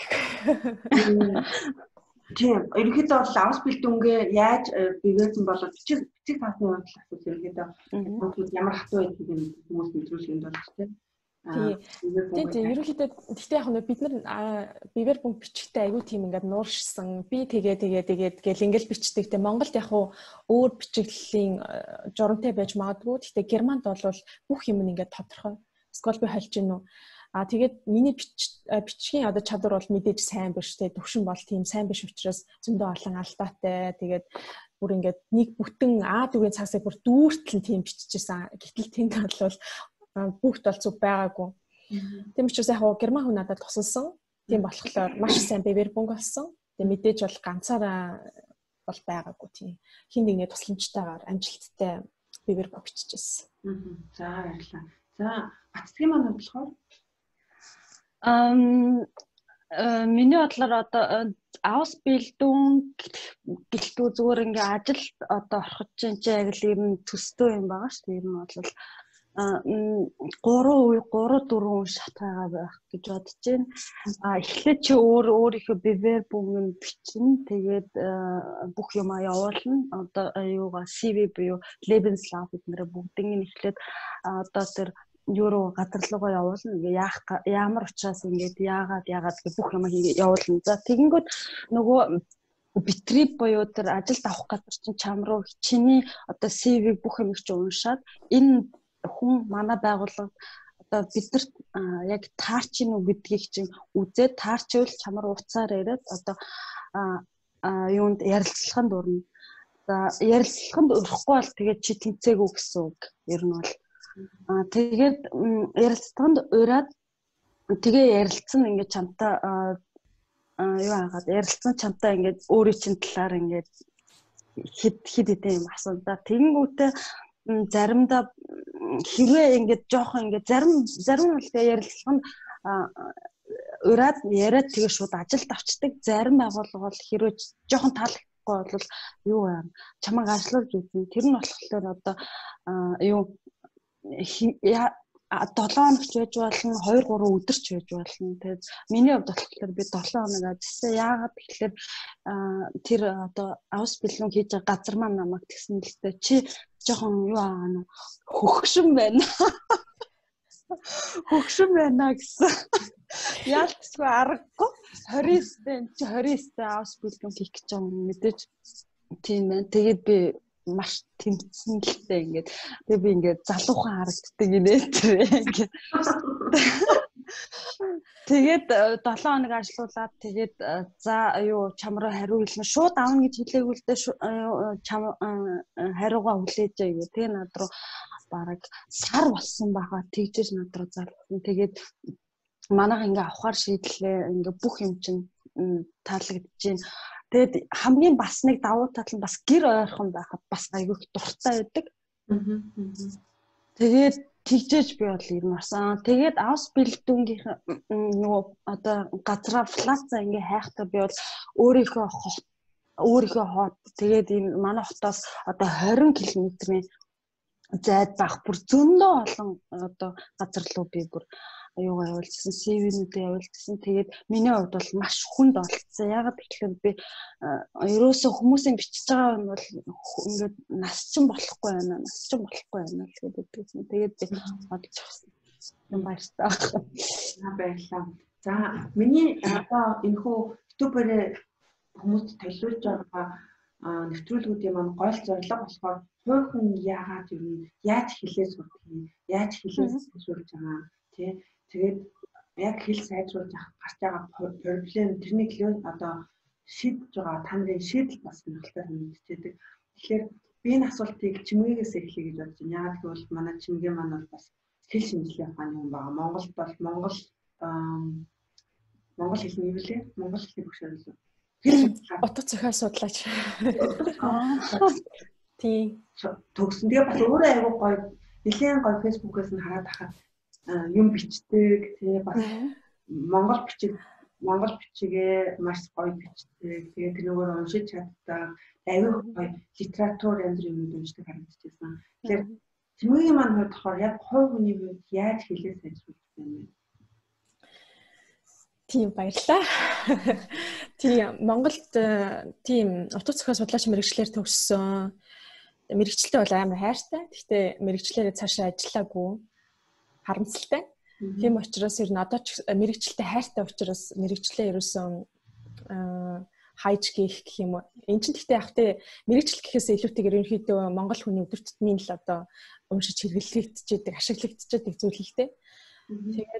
Тийм. Ерөөдөө бол авс бэлдүүнгээ яаж бивэрсэн болоод бичиг бичиг таасны хувьд асуух ерөөдөө ямар хатуу байдгийг хүмүүс мэдрүүлэх юм болж тийм. Тийм тийм ерөөхдөө гэхдээ яг нь бид нар Bewerbung бичгтээ айгүй тийм ингээд нууршсан. Би тэгээ тэгээ тэгээд гэл ингээл бичдэг. Тэ Монголд яг уу өөр бичиглэлийн журамтай байж магадгүй. Гэхдээ Германд бол бүх юм нь ингээд тодорхой. Скол би холж гин үү. А тэгээд миний бичгийн одоо чадвар бол мэдээж сайн биш те төвшин бол тийм сайн биш учраас зөндөө олон алдаатай. Тэгээд бүр ингээд нэг бүтэн А дөрвийн цагсыг бүр дүүртэл тийм биччихсэн. Гэтэл тэнд бол бүгд бол зүг байгаагүй. Тийм учраас яг герман хүн надад тусалсан. Тийм болохоор маш сайн бэвэр бөнгө болсон. Тэгээд мэдээж бол ганцаараа бол байгаагүй тийм. Хин нэгний тусламжтайгаар амжилттай бэвэр бөнгө биччихсэн. За баярлалаа. За бацдгийн маань болохоор ам миний бодлоор одоо Ausbildung гэлтүү зүгээр ингээ ажилд одоо орох чинь яг л ер нь төстэй юм байгаа шүү дээ. Ер нь бол гурван үе гурван дөрвөн шат байгаа байх гэж бодож байна. А эхлээд чи өөр өөрийнхөө бивэр бүгэн бичнэ. Тэгээд бүх юмаа явуулна. Одоо юугаа си ви буюу Lebenslauf гэднэрэ бүгднийг эхлээд одоо тэр юуруу газар руугаа явуулна. Ингээ яах ямар учраас ингээд яагаад яагаад гэх бүх юмаа явуулна. За тэгэнгүүт нөгөө битрip буюу тэр ажилд авах газар чинь чам руу чиний одоо си ви бүх юмыг чи уншаад энэ хүн манай байгууллага одоо бидэрт яг таарч ийн үү гэдгийг чинь үзээд таарчвал чамар уцаар ирээд одоо юунд ярилцлаганд орно. За ярилцлаганд орохгүй бол тэгээд чи тэнцээгүй гэсэн үг. Ер нь бол аа тэгээд ярилцлаганд ураад тэгээ ярилцсан ингээд чамтай юу хаагаад ярилцсан чамтай ингээд өөрийн чинь талаар ингээд хэд хэд хэдэн юм асуудаг. Тэгэнгүүтээ заримдаа хэрвээ ингээд жоохон ингээд зарим зарим нь тэгээ ярилцлаганд ураад яриад тэгээ шууд ажилд авчдаг. Зарим байгууллага бол хэрвээ жоохон таалагдахгүй бол юу вэ? Чамайг ажиллуулж үзнэ. Тэр нь болохоор одоо юу долоо хоногч байж болно, хоёр гурван өдөрч байж болно. Тэгээд миний хувьд болохоор би долоо хоног ажилласан. Яагаад тэгэхээр тэр одоо Ausbildung хийж байгаа газар маань намайг тэгсэн л дээ. Чи жоохон юу аа хөгшин байна. Хөгшин байна гэсэн. Яалтчгүй аргагүй. двадцать дэх чи двадцать дэх Ausbildung хийх гэж байгаа юм мэдээж тийм байна. Тэгээд би маш тэмцсэн л дээ ингээд. Тэгээ би ингээд залуухан харагддаг инээ тэр ингээд. Тэгээд долоо хоног ажиллаулаад тэгээд за юу чамраа хариу хэлнэ шууд аавна гэж хэлээгүй л дээ чам хариугаа хүлээжээ гэх. Тэгээ над руу бараг сар болсон байгаа. Тэгжээж над руу залгсан. Тэгээд манайх ингээ авахар шийдлээ. Ингээ бүх юм чинь таалагдж байна. Тэгээд хамгийн бас нэг давуу тал нь бас гэр ойрхон байхад бас айгүй дуртай байдаг. Тэгээд тэгжээж би бол ер нь басан. Тэгээд Ausbildung-ийн нөгөө одоо газраа флаца ингээ хайхтаа би бол өөрийнхөө хот өөрийнхөө хот тэгээд энэ манай хотоос одоо двадцать км-ийн зайд байх бүр зөндөө олон одоо газар руу би бүр аюугаа явуулсан, си ви-нүүдээ явуулсан. Тэгээд миний хувьд бол маш хүнд болцсон. Ягаад гэвэл би ерөөсөө хүмүүсийн бичиж байгаа юм бол ингээд нас чинь болохгүй байна. Нас чинь болохгүй байна л гэдэг байсан. Тэгээд би бодож авсан. юм баяртай. Аа баярлалаа. За миний одоо энэхүү ютуберээ хүмүүст төлөвлөж байгаа нэвтрүүлгүүдийн маань гол зорилго болохоор хувь хүн яагаад юм яаж хэлээ сурах юм, яаж хэлээ сайжруулж байгаа тий. Тэгээд яг хэл сайжруулж гарч байгаа проблем тэрнийг л одоо шийдэж байгаа та нарын шийдэл бас сонирхолтой санагдчихэдэг. Тэгэхээр би энэ асуултыг чимгээгээс эхлэе гэж бодож байна. Яг гэвэл манай чимгээ маань бол бас хэл шинжилгээ ухааны хүн байгаа. Монголд бол Монгол Монгол хэл нь юу вэ? Монгол хэлний багшаа утга зохиол судлаач. Тийм. Төгсөн. Тэгээ бас өөрөө аягүй гоё нэлээд гоё фэйсбүүкээс нь хараад ахад юм бичдэг тэгээ бас Монгол бичиг Монгол бичигээ маш гоё бичдэг. Тэгээ тэрнийгээр уншиж чаддаг. Аягүй гоё литератур янз бүрийн юм уншдаг харагдчихсан. Тэгэхээр Чимээгийн маань хувьд болохоор яг хувь хүний хувьд яаж хэлээ сайжруулах юм бэ? Тийм баярлаа. Тийм Монголд тийм утга зохиол судлаач мэрэгчлэр төгссөн. Мэрэгчлээ бол амар хайртай. Гэхдээ мэрэгчлэрээ цаашаа ажиллаагүй. Харамсалтай. Тийм учраас ер нь одоо ч мэрэгчлээ хайртай учраас мэрэгчлээ ерөөсөн хайж гэх гэх юм уу. Энд чинь гэхдээ яг тэ мэрэгчлэл гэхээс илүүтэйгээр ерөнхийдөө Монгол хүний өдөр тутмын л одоо уншиж хэрэглэгдчихэд, ашиглагдчихэд зүйл л дээ. Тэгээд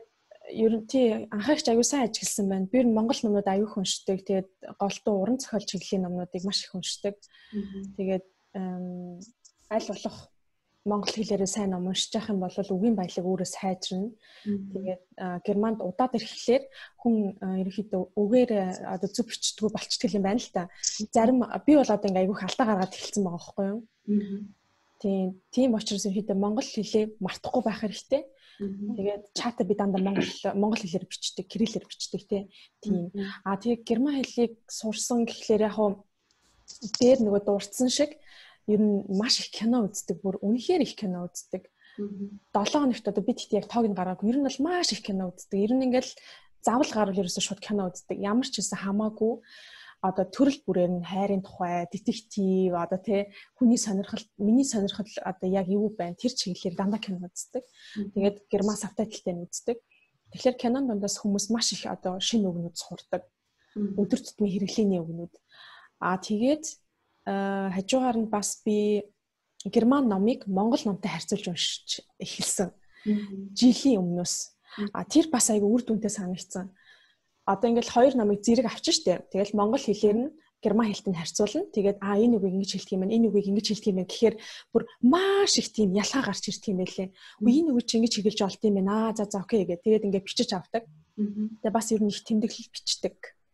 ер нь тий анхаагч аягүй сайн ажигласан байна. Би ер нь Монгол номнууд аягүй уншдаг. Тэгээд голтуу уран зохиол чиглэлийн номнуудыг маш их уншдаг. Тэгээд аль болох монгол хэлээрээ сайн ном уншиж явах юм бол үгийн баялаг өөрөө сайжирна. Тэгээд германд удаад ирэхлээр хүн ерөнхийдөө үгээр одоо зөв бичдэггүй болчихдог юм байна л да. Зарим би бол одоо ингээ айгүйх алдаа гаргаад эхэлсэн байгаа байхгүй юу? Тийм тийм учраас ерөнхийдөө монгол хэлээ мартахгүй байх хэрэгтэй. Тэгээд чата би дандаа монгол монгол хэлээр бичдэг, кириллээр бичдэг тийм. А тэгээд герман хэлийг сурсан гэхлээр яг хуу дээр нөгөө дурдсан шиг ер нь маш их кино үздэг, бүр үнэхээр их кино үздэг. долоо хоногт одоо би тэгтээ яг тоог нь гаргаагүй. Ер нь бол маш их кино үздэг. Ер нь ингээл заавал гарвал ерөөсөө шууд кино үздэг. Ямар ч хэсэн хамаагүй одоо төрөл бүрээр нь хайрын тухай, детектив, одоо тий хүний сонирхол, миний сонирхол одоо яг юу байна? Тэр чиглэлээр дандаа кино үздэг. Тэгээд герман сабтайтлтай нь үздэг. Тэгэхээр кинон дундаас хүмүүс маш их одоо шинэ үгнүүд сурдаг. Өдөр тутмын хэрэглээний үгнүүд. Аа тэгээд хажуугаар нь бас би герман номыг монгол номтой харьцуулж уншиж эхэлсэн. Жилийн өмнөөс. А тэр бас айгүй үр дүнтэй санагдсан. Одоо ингээл хоёр номыг зэрэг авчин штэ. Тэгэл монгол хэлээр нь герман хэлтэнд харьцуулна. Тэгээд а энэ үгийг ингэж хэлдэг юм байна, энэ үгийг ингэж хэлдэг юм байна гэхээр бүр маш их тийм ялгаа гарч ирдэг юм байлээ. Үгүй энэ үгийг чи ингэж хэлж олд юм байна. Аа за за окей гэ. Тэгээд ингээд бичиж авдаг. Тэгээд бас ер нь их тэмдэглэл бичдэг.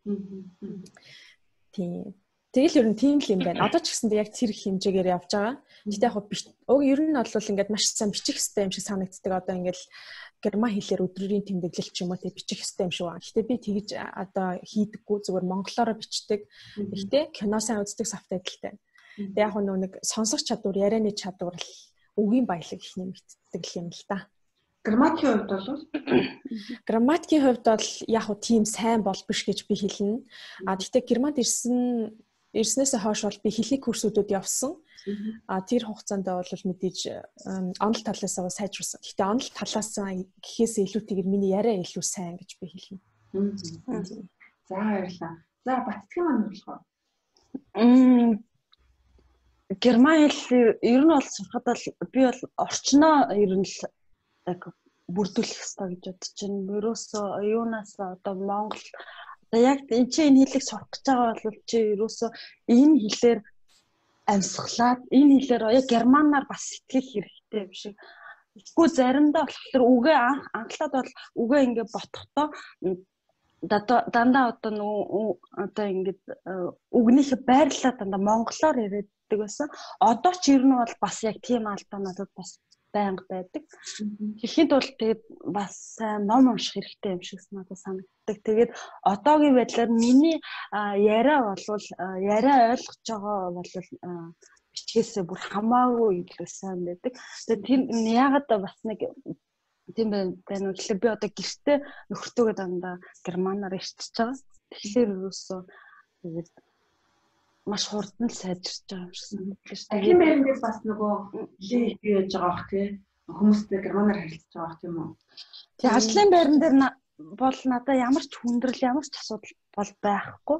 Тийм. Тэгэл ер нь тийм л юм байна. Одоо ч гэсэндээ яг зэрэг хэмжээгээр явж байгаа. Гэтэ яг уг ер нь бол ингээд маш сайн бичих хэрэгтэй юм шиг санагддаг. Одоо ингээд герман хэлээр өдрийн тэмдэглэл ч юм уу тэг бичих хэрэгтэй юм шиг байна. Гэтэ би тэгж одоо хийдэггүй, зүгээр монголоор бичдэг. Гэтэ кино сайн үздэг сабтайтлтай. Тэг яг нэг сонсох чадвар, ярианы чадвар л үгийн баялаг их нэмэгддэг юм л да. Грамматикийн хувьд бол грамматикийн хувьд бол яг уу тийм сайн бол биш гэж би хэлнэ. А гэхдээ германд ирсэн ирснээсээ хойш бол би хэлний курсуудад явсан. А тэр хугацаанд бол мэдээж онол талаас нь сайжруулсан. Гэхдээ онол талаас гэхээс илүүтэйгээр миний яриа илүү сайн гэж би хэлнэ. За баярлалаа. За бацдгийн маань болохоор герман хэл ер нь бол сурахад бол би бол орчноо ер нь л яг бүрдүүлэх хэрэгтэй гэж бодож байна. Ерөөсөө юунаас одоо Монгол одоо яг энэ чи энэ хэлийг сурах гэж байгаа бол чи ерөөсөө энэ хэлээр амьсгалаад энэ хэлээр яг германаар бас сэтгэх хэрэгтэй юм шиг. Тэгэхгүй заримдаа болохоор үгээ анхлаад бол үгээ ингээд ботохдоо дандаа одоо нөгөө одоо ингээд үгнийхээ байрлалаа дандаа монголоор яриаддаг байсан. Одоо ч ер нь бол бас яг тийм алдаа надад бас байнга байдаг. Тэгэхэд бол тэгээд бас ном унших хэрэгтэй юм шиг надад санагддаг. Тэгээд одоогийн байдлаар миний яриа болвол яриа ойлгож байгаа бол бичгээсээ бүр хамаагүй илүү сайн байдаг. Тэгээд тэр ягаад бас нэг тийм байна уу гэхэл би одоо гэртээ нөхөртөөгөө дандаа германаар ирчихэж байгаа. Тэгэхээр юусоо тэгээд маш хурдан сайжирч байгаа юм шиг санагдаж байна. Ахин байрандээс бас нөгөө хилээ бий яаж байгаа бох тий хүмүүстэй германаар харилцаж байгаа бох тийм үү? Тий ажлын байран дээр бол надад ямар ч хүндрэл ямар ч асуудал бол байхгүй.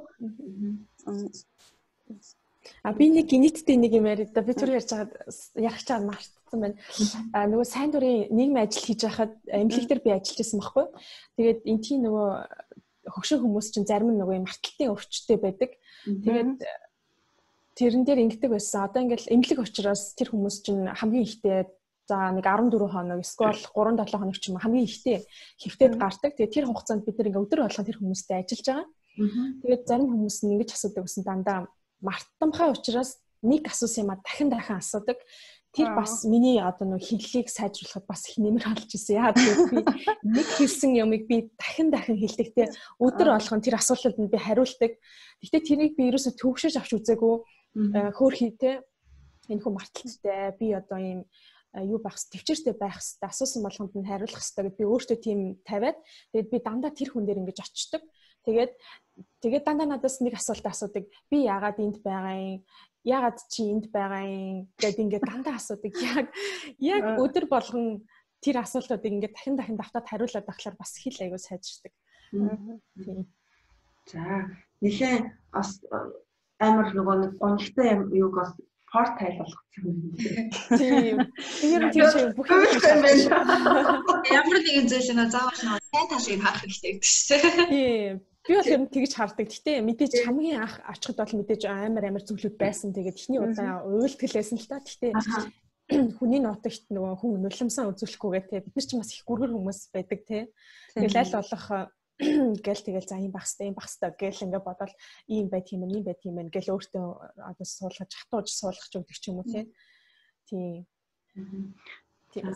А би нэг нийтдээ нэг юм яриад да би түр ярьж байгаа ярих чад мартсан байна. А нөгөө сайн дурын нийгмийн ажил хийж байхад эмнэлэг дээр би ажиллаж байсан байхгүй. Тэгээд энтхийн нөгөө хөгшин хүмүүс чинь зарим нь нөгөө марталтын өвчтөй байдаг. Тэгээд тэрэн дээр ингэдэг байсан. Одоо ингээл эмнэлэг учраас тэр хүмүүс чинь хамгийн ихтэй за нэг арван дөрвөн хоног эсвэл гурван долоо хоног ч юм хамгийн ихтэй хэвтээд гардаг. Тэгээд тэр хугацаанд бид нэг өдөр болгон тэр хүмүүстэй ажиллаж байгаа. Тэгээд зарим хүмүүс нь ингэж асуудаг гэсэн дандаа мартамхай учраас нэг асуусан юм а дахин дахин асуудаг. Тэр бас миний одоо нэг хэллийг сайжруулахад бас их нэмэр халж ирсэн. Яагаад гэвэл би нэг хэлсэн юмыг би дахин дахин хэлдэгтэй өдөр болгон тэр асуултанд нь би хариулдаг. Гэхдээ тэрийг би ерөөсө төвшөж авч үзээгүй хөөрхийтэй энэ хүн марталттай би одоо ийм юу байх төвчөртэй байх хэвээр асуусан болгонд нь хариулах хэвээр гэд би өөртөө тийм тавиад тэгээд би дандаа тэр хүн дээр ингэж очдог. Тэгээд тэгээд дандаа надаас нэг асуулт асуудаг. Би яагаад энд байгаа юм? Яагаад чи энд байгаа юм гэд ингээд дандаа асуудаг. Яг яг өдөр болгон тэр асуултуудыг ингээд дахин дахин давтаад хариулаад байхлаар бас хэл аягүй сайжирдаг. Тийм. За, нэхээ бас амар нөгөө нэг гонхтой юуг бас хоор тайлбарлагдсан юм. Тийм. Тэр нь тийм шиг бүх юм байна. Ямар нэгэн зүйл нөө заавал нөө сайн талыг харах хэрэгтэй гэдэг чинь. Тийм. Би бол юм тэгж хардаг. Гэтэ мэдээж хамгийн анх очиход бол мэдээж амар амар зүйлүүд байсан. Тэгээд ихний удаа уйлтгэлээсэн л та. Гэтэ хүний нотогт нөгөө хүн нулимсан үзүүлэхгүйгээ те бид нар ч бас их гүргэр хүмүүс байдаг те. Тэгэл аль болох гэл тэгэл за юм багстай юм багстай гэл ингээ бодоод ийм байт юм ийм байт юм гэл өөртөө одоо суулгаж хатууж суулгах ч өгдөг ч юм уу те. Тийм. Тийм.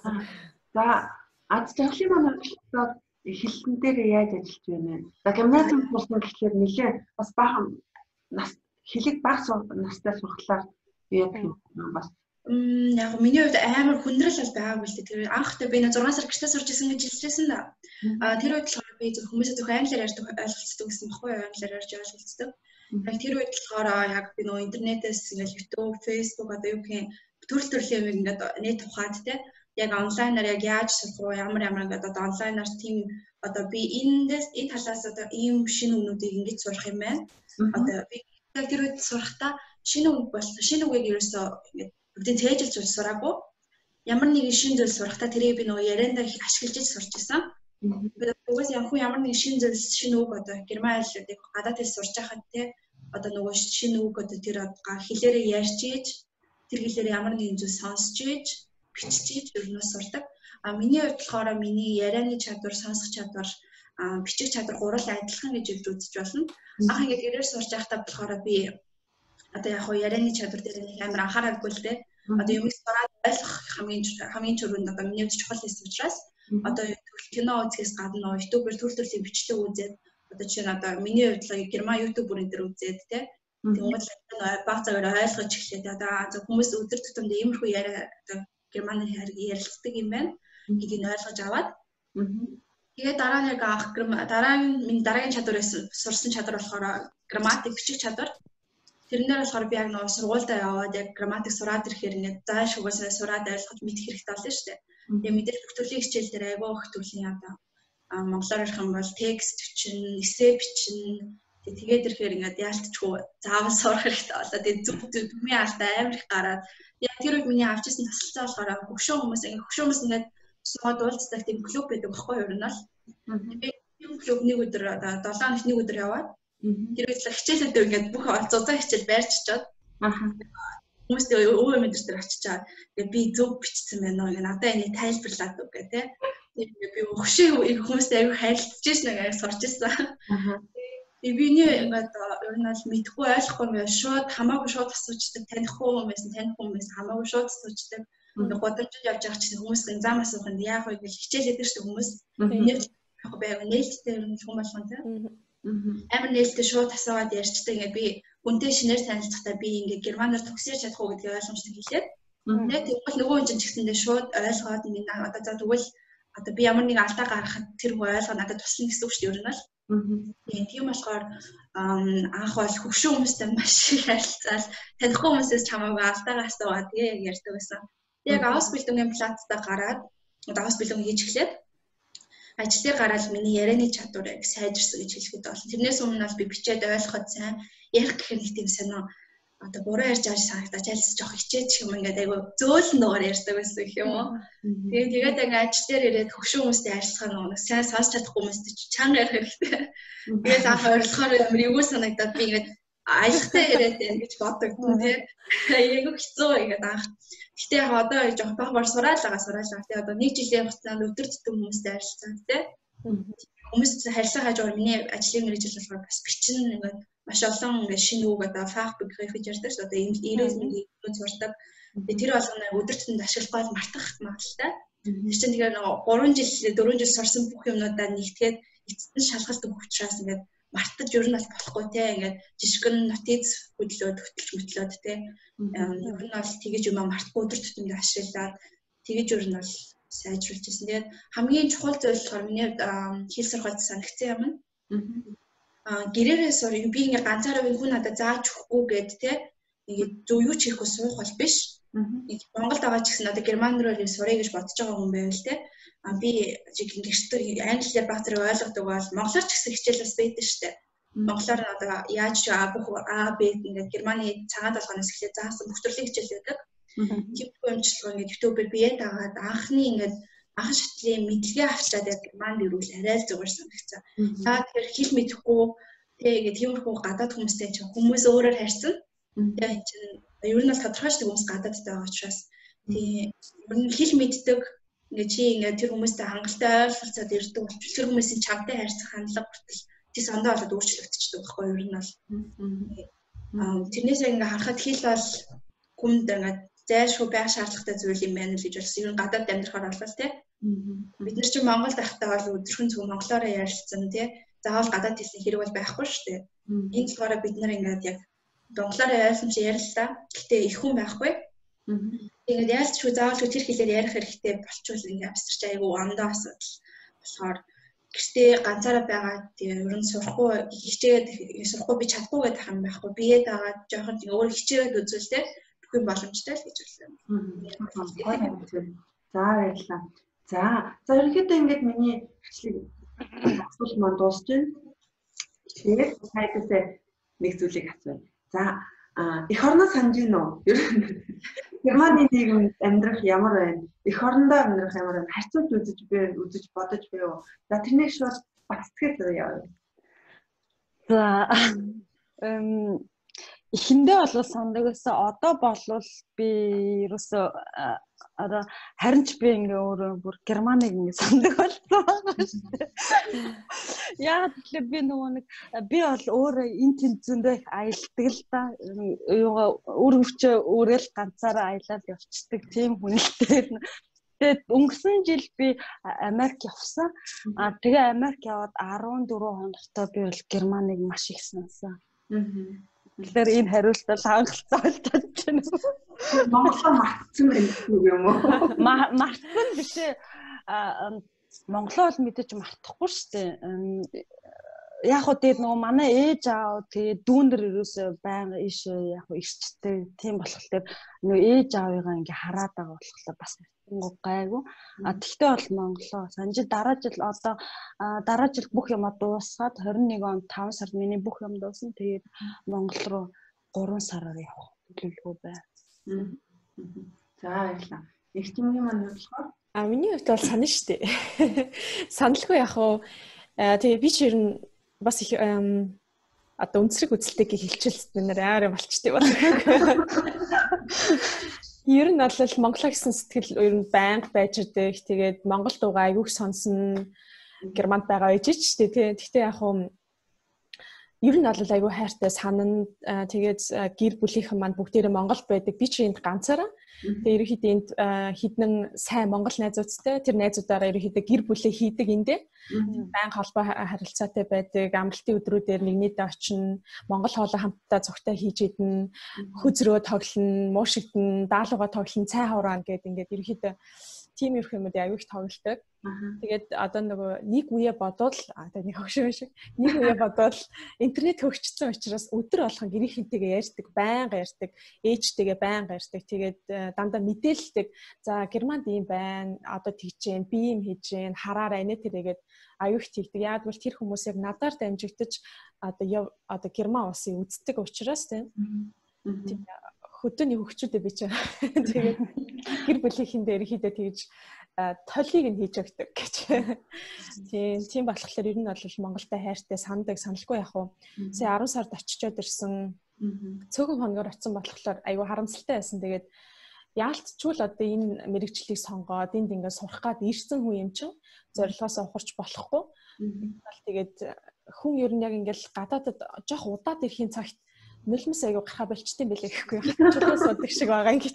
За аз жаргалын манай хэлтэн дээр яаж ажиллаж байна вэ? За гимназиум сурсан гэхлээр нэлээ бас баахан нас хэлэг бага настай сурахлаар яадаг юм бас Мм яг миний хувьд амар хүндрэл бол байгаагүй л дээ. Тэр анхдаа би нэг зургаан сар гэртээ сурч исэн гэж хэлжсэн да. А тэр үед болохоор би зөв хүмүүсээ зөвхөн англиар ярьдаг ойлголцдог гэсэн баггүй англиар ярьж ойлголцдог. Яг тэр үед болохоор яг би нөө интернетээс ингээл YouTube, Facebook одоо юу гэх юм төрөл төрлийн юм ингээд нэт ухаад те яг онлайнаар яг яаж сурах вэ? Ямар ямар ингээд одоо онлайнаар тийм одоо би эндээс энэ талаас одоо ийм шинэ өгнүүдийг ингэж сурах юм байна. Одоо би тэр үед сурахтаа шинэ үг бол шинэ үгийг ерөөсөө ингээд бүгдийн тээжилж сураагүй. Ямар нэгэн шинэ зүйл сурахтаа тэрийг би нөгөө ярианда их ашиглаж сурч байсан. Угаас яг хүн ямар нэгэн шинэ зүйл шинэ үг одоо герман хэллүүдийг гадаад хэл сурч байхад те одоо нөгөө шинэ үг одоо тэр хэлээрээ ярьж ийж тэр хэлээр ямар нэгэн зүйл сонсч ийж бичиж ийж өрнөөс сурдаг. А миний хувьд болохоор миний ярианы чадвар, сонсох чадвар, бичих чадвар гурал адилхан гэж хэлж үзэж болно. Ах ингээд гэрээр сурч байхдаа болохоор би одоо яг хоо ярианы чадвар дээр нэг амар анхааралгүй л дээ. Одоо юмыг сураад ойлгох хамгийн хамгийн чухал одоо миний хувьд чухал хэсэг учраас одоо кино үзэхээс гадна YouTube-ээр төр төрлийн бичлэг үзээд одоо чинь одоо миний хувьд л герман YouTube-ээр энэ төр үзээд те тэгвэл баг цагаар ойлгож эхлээд одоо хүмүүс өдөр тутамд иймэрхүү яриа одоо германы ярилцдаг юм байна гэдгийг ойлгож аваад тэгээд дараа нь яг ах дараа нь миний дараагийн чадвараас сурсан чадвар болохоор грамматик бичих чадвар. Тэрнээр болохоор би яг нэг сургуультай яваад яг грамматик сураад ирэхээр ингээд зааш угаасаа сураад ойлгож мэдэх хэрэгтэй болно шүү дээ. Тэгээ мэдээж бүх төрлийн хичээл дээр айгүй их төрлийн одоо монголоор ярих юм бол текст бичин, эссе бичин тэгээд ирэхээр ингээд яалтчгүй заавал сурах хэрэгтэй болоо. Тэгээд зүг зүгмийн алдаа амар их гараад яг тэр үед миний авч ирсэн тасалцаа болохоор хөвшөө хүмүүс ингээд хөвшөө хүмүүс ингээд сууд уулздаг тийм клуб байдаг байхгүй юу ер нь л. Би тийм клуб нэг өдөр одоо долоо хоног нэг өдөр яваад тэр үед л хичээлүүдээ ингээд бүх олзоозоо хичээл байрчичаад хүмүүстэй өвөө мэдэр дээр очичаад тэгээ би зөв бичсэн байна уу ингээд надаа энийг тайлбарлаад үг гэх тээ. Тэгээ би өгшөө хүмүүстэй аягүй харилцаж шнэ гэж сурч ирсэн. Тэгээ биний ингээд ер нь л мэдхгүй ойлгохгүй ингээд шууд хамаагүй шууд асуучдаг танихгүй хүмүүс танихгүй хүмүүс хамаагүй шууд асуучдаг. Ингээд годамжид явж байгаа чинь хүмүүс энэ зам асууханд яах вэ гэж хичээлээд ирсэн хүмүүс. Нээлт яг байга нээлттэй юм хүн болгон тээ. Амар нээлттэй шууд асууад ярьчдаг. Ингээд би хүнтэй шинээр танилцахдаа би ингээд германаар төгсөж чадах уу гэдгийг ойлгомжтой хэлээд. Тэгээд тэгвэл нөгөө хүн чинь ч гэсэндээ шууд ойлгоод ингээд одоо за тэгвэл одоо би ямар нэг алдаа гаргахад тэр хүн ойлгоо надад туслана гэсэн үг шүү дээ ер нь л. Тийм болохоор анх бол хөвшөө хүмүүстэй маш их харилцаал танихгүй хүмүүсээс чамаагүй алдаагаа асуугаад тэгээ яг ярьдаг байсан. Яг Ausbildung-ийн плацтай гараад одоо Ausbildung хийж эхлээд ажил дээр гараад миний ярианы чадварыг сайжирсан гэж хэлэхэд болно. Тэрнээс өмнө бол би бичээд ойлгоход сайн ярих гэхээр нэг тийм сонио одоо буруу ярьж байгаа санагдаж альс жоох хичээж юм ингээд айгу зөөлөн дугаар ярьдаг байсан гэх юм уу. Тэгээд тэгээд ингээд ажил дээр ирээд хөвшөө хүмүүстэй харилцах нэг сайн сонсч чадахгүй хүмүүстэй чанга ярих хэрэгтэй. Тэгээд заах ойрлохоор ямар юу санагдаад би ингээд аялахтай яриад байна гэж боддог тийм. Айгу хэцүү ингээд анх. Гэтэ яг одоо жоох баг бар сураалгаа сураалгаа тийм одоо нэг жилийн хугацаанд өдөр тутам хүмүүстэй харилцаа тийм. Хүмүүстэй харилцаа хажуугаар миний ажлын мэргэжил болохоор бас бичин ингээд маш олон ингээд шинэ үг одоо фах begriff гэж ярьдаг шүү дээ. Эрүүл мэндийн сурдаг. Тэгээ тэр болгоно өдөр тутамд ашиглахгүй мартах магадлалтай. Тэр чинь тэгэхээр гурван жил дөрвөн жил сурсан бүх юмнуудаа нэгтгээд эцэст нь шалгалт өгөх учраас ингээд мартаж ер нь бол болохгүй те ингээд жишгэн нотиц хөдлөөд хөтлж хөтлөөд те ер нь бол тэгэж юм мартахгүй өдөр тутамд ашиглаад тэгэж ер нь бол сайжруулж ирсэн. Тэгээд хамгийн чухал зүйл болохоор миний хэл сурахад санагдсан юм. Аа гэрээрээ сур би ингээ ганцаараа би хүн надад зааж өгөхгүй гэд те ингээ зөв юу ч хийхгүй суух бол биш. Нэг Монголд байгаа ч гэсэн одоо герман руу сурах гэж бодож байгаа хүн байвал те а би жиг ингээ англи хэл баг зэрэг ойлгодог бол монголоор ч гэсэн хичээл бас байдаг шүү дээ. Монголоор одоо яаж ч А бүх А Б ингээд Германы цагаан толгоноос эхлээд заасан бүх төрлийн хичээл байдаг. Тийм хэмжлэг ингээд YouTube-ээр бие дагаад анхны ингээд анхан шатлын мэдлэгээ авчираад яг Германд ирүүл арай л зүгээр санагцсан. За тэгэхээр хэл мэдэхгүй тэгээд тиймэрхүү гадаад хүмүүстэй чинь хүмүүс өөрөөр харьцсан. Тэгээд чинь ер нь бол тодорхой ч хүмүүс гадаадтай байгаа учраас тийм ер нь хэл мэддэг ингээд чи ингээд тэр хүмүүстэй хангалттай ойлголцоод ирдэг болчих тэр хүмүүсийн чамтай харьцах хандлага хүртэл тий сондоо болоод өөрчлөгдчихдөг байхгүй ер нь бол. Аа тэрнээс ингээд харахад хэл бол хүнд ингээд зайлшгүй байх шаардлагатай зүйл юм байна л гэж болсон. Ер нь гадаад амьдрахаар болвол тий. Бид нар чинь Монголд байхдаа бол өдөрхөн зөв монголоор ярилцсан тий. Заавал гадаад хэлний хэрэг бол байхгүй шүү дээ. Энэ болохоор бид нар ингээд яг монголоор ойлгомж яриллаа. Гэхдээ их хүн байхгүй. Тэгээд яалтчгүй заавал тэр хэлээр ярих хэрэгтэй болчихвол ингээд авсарч айгүй ондоо асуудал. Болохоор гэртээ ганцаараа байгаа тийм ер нь сурахгүй хичээгээд сурахгүй би чадахгүй гэдэг юм байхгүй. Биеэ дагаад жоохон өөр хичээгээд үзүүлээ. Бүх юм боломжтой л гэж байна. За баярлалаа. За за ерөнхийдөө ингээд миний хвчлэг асуулт маань дуусч байна. Тэгээд хайдасаа нэг зүйлийг асууя. За эх орноо санаж гин үү? Ер нь Германы нийгэмд амьдрах ямар байна? Эх орндоо амьдрах ямар байна? Харьцуулж үзэж бэ, үзэж бодож бэ үү? За тэрнийг шууд бацтгэл яваа. За эм эхэндээ бол сандагсаа одоо болвол би ерөөсөө одоо харин ч би ингээ өөрөө бүр Германыг ингээ сандаг болсон байгаа шүү дээ. Яагаад гэвэл би нөгөө нэг би бол өөрөө энэ тэнцвэндээ аялдаг л да. Юугаа үр өвчөө өөрөө л ганцаараа аялал явцдаг тийм хүнэлтэй. Тэгээд өнгөрсөн жил би Америк явсан. А тэгээ Америк яваад арван дөрвөн хоногтой би бол Германыг маш их сансан. Аа. Тэгэхээр энэ хариултаар хангалттай болж байна. Монголоо мартсан юм уу? Мартсан биш ээ. Монголоо бол мэдээж мартахгүй шүү дээ. Яг хөө тэгээд нөгөө манай ээж аав тэгээд дүүндэр ерөөсөө байнга ийшээ яг хөө ирчтэй тийм болохоор нөгөө ээж аавыгаа ингээ хараад байгаа болохоор бас гоо гайгүй. А тэгтээ бол Монголоо санжи дараа жил одоо дараа жил бүх юм дуусгаад двадцать нэг он таван сард миний бүх юм дуусна. Тэгээд Монгол руу гурван сараар явах төлөвлөгөө байна. За баярлалаа. Их юмгийн маань болохоор а миний хувьд бол санаа штэ. Саналгүй яг хөө тэгээ би ч ер нь бас их одоо үнцрэг үзэлтэйг хэлчихэл бид нэр аараа болчтой байна. Ер нь бол Монголоо гэсэн сэтгэл ер нь байнга байж ирдэг. Тэгээд Монгол дуугаа айгүйх сонсно. Германд байгаа ээж ч тий. Тэгтээ яг хөө ер нь бол айгүй хайртай санана. Тэгээд гэр бүлийнхэн маань бүгдээрээ Монгол байдаг. Би ч энд ганцаараа. Тэгээд ерөнхийдөө энд хідэн сайн монгол найзуудтай тэр найзуудаараа ерөнхийдөө гэр бүлээ хийдэг эндээ. Байнга холбоо харилцаатай байдаг. Амралтын өдрүүдээр нэгнийдээ очино. Монгол хоолой хамтдаа цогтой хийж идэнэ. Хүзрөө тоглоно, муушигдэн, даалгаваа тоглоно, цай хавраана гэдэг ингээд ерөнхийдөө тим ирэх юмуд аяг их тоглолдог. Тэгээд одоо нөгөө нэг үе бодвол одоо нэг хогшоо шиг нэг үе бодвол интернет хөгжсөн учраас өдөр болгон гэрийнхэнтэйгээ ярьдаг, байнга ярьдаг, ээжтэйгээ байнга ярьдаг. Тэгээд дандаа мэдээлдэг. За Германд ийм байна. Одоо тэгж जैन, би юм хийж जैन, хараарай нэ тэргээд аюух тэгдэг. Яг бол тэр хүмүүс яг надаар дамжигдаж одоо одоо Герман улсыг үздэг учраас тийм. Хөдөөний хөгчүүдээ би ч тэгээд гэр бүлийнхэндээ ерөнхийдөө тэгж толийг нь хийж өгдөг гэж. Тийм тийм болохоор ер нь бол Монголтай хайртай сандаг саналгүй яг уу. Сая арван сард очичоод ирсэн. Цөөхөн хоногор очсон болохоор айгүй харамсалтай байсан. Тэгээд яалтчгүй л одоо энэ мэрэгчлийг сонгоод энд ингээд сурах гад ирсэн хүн юм чинь зорилгоосоо ухарч болохгүй. Тэгээд хүн ер нь яг ингээд гадаадад жоох удаад ирэхийн цагт нулимс аяга гарха болчтой юм байлээ гэхгүй чулуус удаг шиг байгаа юм гэж.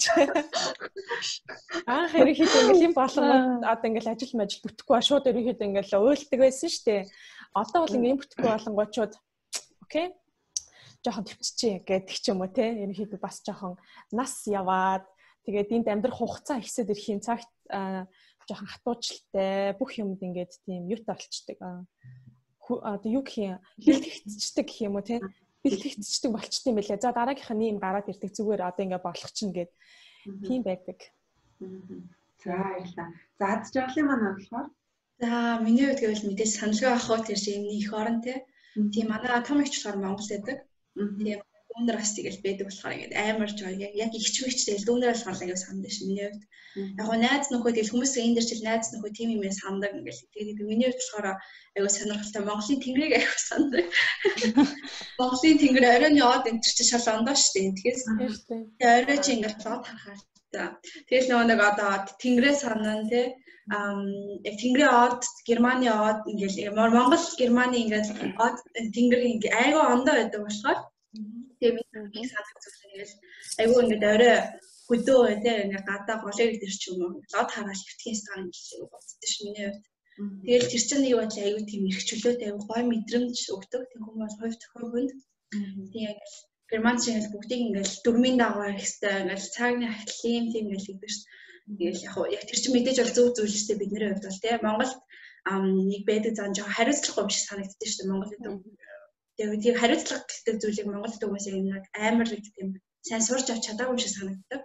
Аа хэрэг хийх юм болгоно одоо ингээл ажил мажил бүтэхгүй шууд ерөөхдөө ингээл уйлдаг байсан шүү дээ. Одоо бол ингээл бүтэхгүй болонгочууд окей. Жохон төвччихье гэдэг ч юм уу те. Ерөөхдөө бас жохон нас яваад тэгээд энд амьдрах хугацаа ихсээд ирэхийн цагт жохон хатуучльтай бүх юмд ингээд тийм юутай болчдөг. Одоо юу гэх юм хилтгэцдэг гэх юм уу те. Бэлтгэгдчихдэг болчтой юм байлаа. За дараагийнх нь ийм гараад ирдэг зүгээр одоо ингээ болох чинь гээд тийм байдаг. За баярлалаа. За ад жаргалын маань болохоор за миний хувьд гэвэл мэдээж саналгүй ах уу тэр шиг нэг их орон те. Тийм манай том ихч болохоор Монгол байдаг. Тийм дүүнэр бас тэгэл байдаг болохоор ингээд амар жоо яг ихч мэгчтэй дүүнэр болохоор аяа санд ш миний хувьд. Яг гоо найз нөхөд тэгэл хүмүүс энэ дэр чил найз нөхөд тийм юмээ сандаг ингээд тэгээд миний хувьд болохоор аяа сонирхолтой Монголын тэнгэрийг аяа сандаг. Монголын тэнгэр оройн яваад энэ чи шал ондоо штэ. Тэгэхээр орой чи ингээд лоод харахаар та. Тэгэл нөгөө нэг одоо тэнгэрээ санана тий ам яг тэнгэрээ од Германы од ингээд Монгол Германы ингээд од тэнгэр ингээд аяа ондоо байдаг болохоор тийм их санах зүйл нэгэл айгүй ингээд орой хөдөө тий ингээд гадаа голыг дээр ч юм уу лод хараал хөвтгийн сан гэж боддоо ш миний хувьд. Тэгэл тэр чинь юу байл айгүй тийм их чөлөөтэй айгүй гой мэдрэмж өгдөг тийм хүмүүс хувь тохиолдолд тийм яг Герман чинь бүгдийг ингээд дөрмийн дагуу ихтэй ингээд цаагны ахлын тийм ингээд гэдэг ш. Тэгэл яг яг тэр чинь мэдээж бол зөв зүйл шүү дээ бидний хувьд бол тийм Монголд нэг байдаг зан жоо хариуцлахгүй юм шиг санагддаг шүү дээ Монголд. Тэгээд тийм хариуцлага гэдэг зүйлийг Монголд хүмүүс яг амар тийм сайн сурч авч чадаагүй юм шиг санагддаг.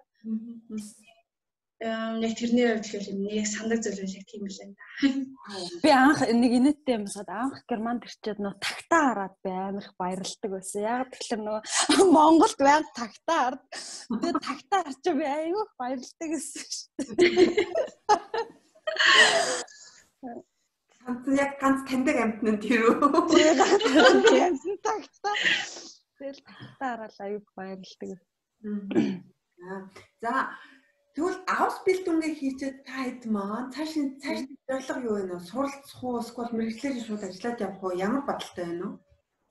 Эм яг тэрний хувьд л нэг сандаг зүйл яг тийм л байна. Би анх нэг инээдтэй юм сад анх Германд ирчээд нөө тагтаа хараад би амар их баярлдаг байсан. Яг тэгэхээр нөгөө Монголд байг тагтаа хард. Би тагтаа харчаа би аюу их баярлдаг гэсэн шүү дээ. Ганц яг ганц таньдаг амтнууд тэр үү? Тэгээд тагтаа. Тэгэл тагтаа хараад аюу их баярлдаг. За тэгвэл аусбилдүнгээ хийчээд та хэд маань цааш цааш зорилго юу вэ нөө суралцах уу эсвэл мэргэжлэр шууд ажиллаад явах уу ямар бодолтой байна уу?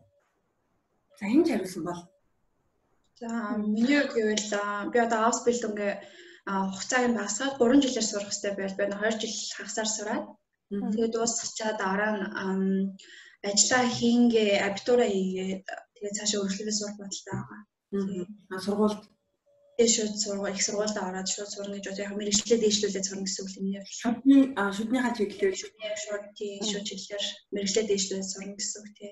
За энэ ч хариулсан бол. За миний хувьд гэвэл би одоо аусбилдүнгээ хугацааг нь багасгаад гурван жилээр сурах хэрэгтэй байл байна. хоёр жил хагасаар сураад тэгээд дуусчихад дараа нь ажиллаа хийнгээ абитура хийгээд тэгээд цаашаа өргөлөө сурах бодолтой байгаа. Аа сургуульд дээш сургууль их сургуульд ороод шууд сурна гэж одоо яг мэргэжлээ дээшлүүлээд сурна гэсэн үг юм яа. Шүдний аа шүднийхаа чиглэлээр шүдний шууд тий шууд чиглэлээр мэргэжлээ дээшлүүлээд сурна гэсэн үг тий.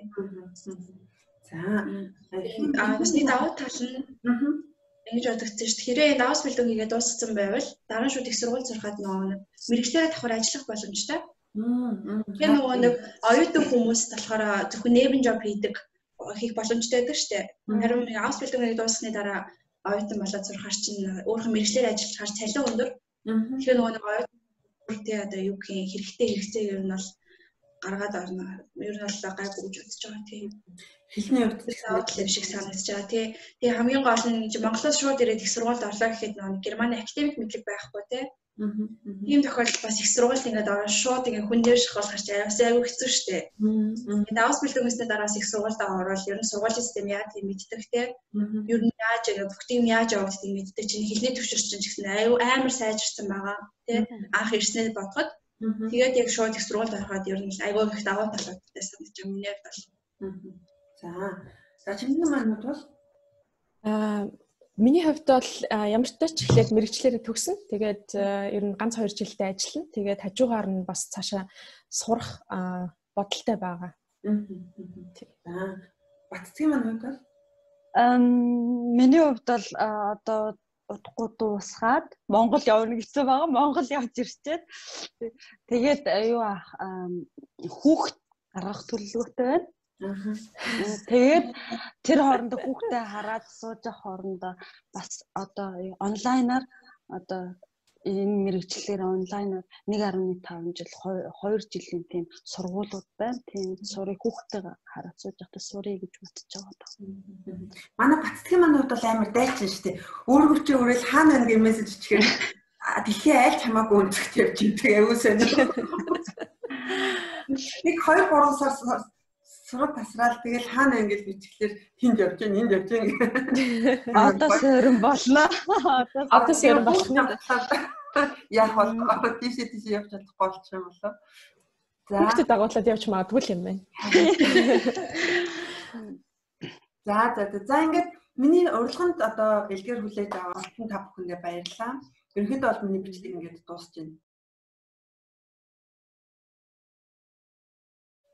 За аа бас нэг давуу тал нь ингэж бодогдсон шүү дээ. Хэрэг давс бэлдэн хийгээд дуусгасан байвал дараа нь шууд их сургууль сурахад нөгөө мэргэжлээрээ давхар ажиллах боломжтой. Тэгээ нөгөө нэг оюутан хүмүүс болохоор зөвхөн нээвэн job хийдэг хийх боломжтой байдаг шүү дээ. Харин давс бэлдэн хийгээд дуусгасны дараа оюутан болоод сурахаар чинь өөрийнхөө мэргэжлээр ажиллахаар цалин өндөр. Тэгэхээр нөгөө нэг оюутан тий одоо юу гэх юм хэрэгтэй хэрэгцээ ер нь бол гаргаад орно. Ер нь бол гайгүй гэж бодож байгаа тийм. Хэлний хувьд л шиг санагдаж байгаа тий. Тэгээ хамгийн гол нь Монголоос шууд ирээд их сургуульд орлоо гэхэд нөгөө Германы академик мэдлэг байхгүй тий. Тийм тохиолдолд бас их сургуульд ингээд ороод шууд ингээд хүн дээр шахуулах гэж аюулгүй аюул хэцүү шүү дээ. Тэгээд давс бэлтгэснээ дараас их сургуульд ороод ер нь сургуулийн систем яа тийм мэддэг тий. Ер нь яаж яг бүх тийм яаж явагддаг тийм мэддэг чинь хэлний төвшөр чинь ч гэсэн аюу амар сайжирсан байгаа тий. Анх ирснээр бодоход тэгээд яг шууд их сургуульд ороход ер нь аюул их давуу талуудтай санагдаж байна миний хувьд бол. За. За чиний маань бол аа миний хувьд бол ямар ч тач эхлээд мэргэжлэрээ төгсөн. Тэгээд ер нь ганц хоёр жилдээ ажиллана. Тэгээд хажуугаар нь бас цаашаа сурах бодолтой байгаа. За. Бацгийн маань хувьд бол ам миний хувьд бол одоо удахгүй дуусгаад Монгол явна гэсэн байгаа. Монгол явж ирчээд тэгээд юу ах хүүхд гаргах төлөвлөгөөтэй байна. Тэгээд тэр хоорондоо хүүхдээ хараад сууж явах хоорондоо бас одоо онлайнаар одоо энэ мэргэжлэр онлайнаар нэг гаруй таван жил хоёр жилийн тийм сургуулиуд байна. Тийм сурыг хүүхдээ хараад сууж явахдаа сурыг гэж бодож байгаа даа. Манай бацгийн маань хувьд бол амар дайчин шүү дээ. Өөрөөр чи өөрөөл хаана нэг мессеж ичгээр дэлхийн айлч хамаагүй өнцгт явж байгаа аюу сэн. Нэг хоёр гурван сар сураг тасраал тэгэл хаана ингэж бичгэлээр тэнд явж гин энд явж гин. Одоо сөрөн болно. Одоо сөрөн болох нь яг бол тийш тийш явж чадахгүй болчих юм болоо. За хүүхдэд дагуулад явж магадгүй юм байна. За за за ингээд миний урилганд одоо илгээр хүлээж аваад та бүхэндээ баярлалаа. Ерөнхийдөө бол миний бичлэг ингээд дуусч байна.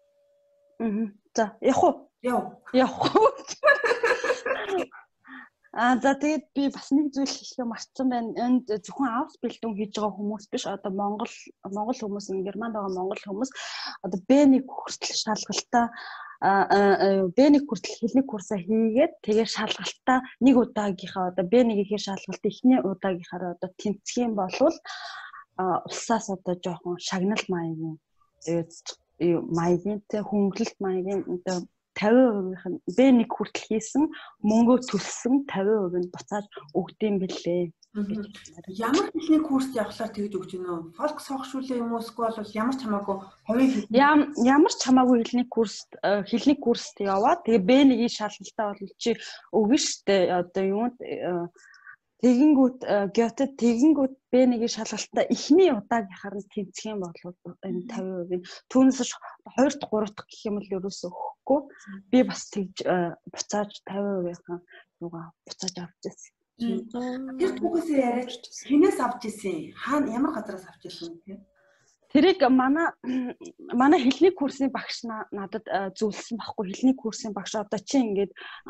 Мм. За, явах уу? Яв. Явах уу? Аа за тэгээд би бас нэг зүйл хэлэхээ марцсан байна. Энд зөвхөн аус бэлдэн хийж байгаа хүмүүс биш. Одоо Монгол Монгол хүмүүс, Германд байгаа Монгол хүмүүс одоо бэ нэг хүртэл шалгалтаа бэ нэг хүртэл хэлний курсаа хийгээд тэгээд шалгалтаа нэг удаагийнхаа одоо бэ нэг-ийн шалгалт эхний удаагийнхаараа одоо тэнцэх юм болвол улсаас одоо жоохон шагнал маягийн тэгээд маягийн тэ хөнгөлөлт маягийн одоо тавин хувийн бэ нэг хүртэл хийсэн мөнгөө төлсөн тавин хувь нь буцааж өгдөм билээ. Ямар хэлний курст явахлаар тэгж өгч гинөө? Фолкс хогшүүлээ юм уу эсвэл бол ямар ч хамаагүй хувийн хэлний ямар ч хамаагүй хэлний курст хэлний курст яваад тэгээ бэ нэг-ийн шалгалтаа бол чи өгнө штэ одоо юунд тэгэнгүүт геотед тэгэнгүүт бэ нэг-ийн шалгалтаа эхний удаагийнхаар нь тэнцэх юм бол энэ тавин хувь нь түүнээс хоёр дахь гурав дахь гэх юм л ерөөсөө өгөхгүй би бас тэгж буцааж тавин хувийнхаа юугаа буцааж авч ирсэн. Тэр түүхээсээ яриад хинээс авч ирсэн? Хаана ямар газараас авч ирсэн бэ? Тэрийг манай манай хэлний курсын багш надад зөвлөсөн байхгүй. Хэлний курсын багш одоо чи ингээд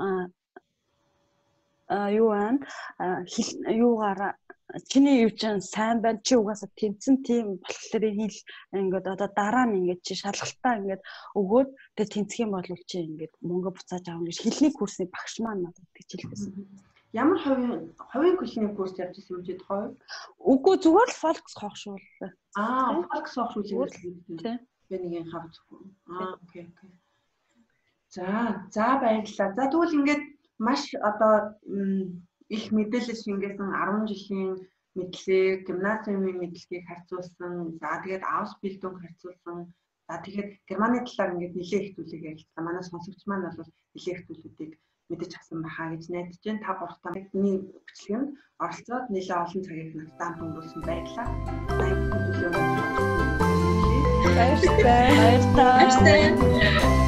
юу байна? Юугаараа чиний юу ч сайн байна. Чи угаасаа тэнцэн тийм болохоор хэл ингээд одоо дараа нь ингээд чи шалгалтаа ингээд өгөөд тэгээ тэнцэх юм бол чи ингээд мөнгө буцааж авах гэж хэлний курсын багш маань надад гэж хэлсэн. Ямар хувийн хувийн хэлний курс явж ирсэн юм чи тухай? Үгүй зүгээр л фолкс хогшуул. Аа, фолкс хогшуулж ирсэн. Би нэг юм хавч. Аа, окей, окей. За, за баярлалаа. За тэгвэл ингээд маш одоо их мэдээлэл шингээсэн арван жилийн мэдлэг, гимназиумын мэдлэгийг харьцуулсан. За тэгээд аус бэлдүнг харьцуулсан. За тэгээд Германы талаар ингээд нэлээд их зүйлийг ярилцсан. Манай сонсогч маань бол нэлээд их зүйлүүдийг мэдэж авсан байхаа гэж найдаж байна. Та гуравтаа бидний бичлэгэнд оролцоод нэлээд олон цагийг надад өнгөрүүлсэн баярлалаа. Баярлалаа. Баярлалаа.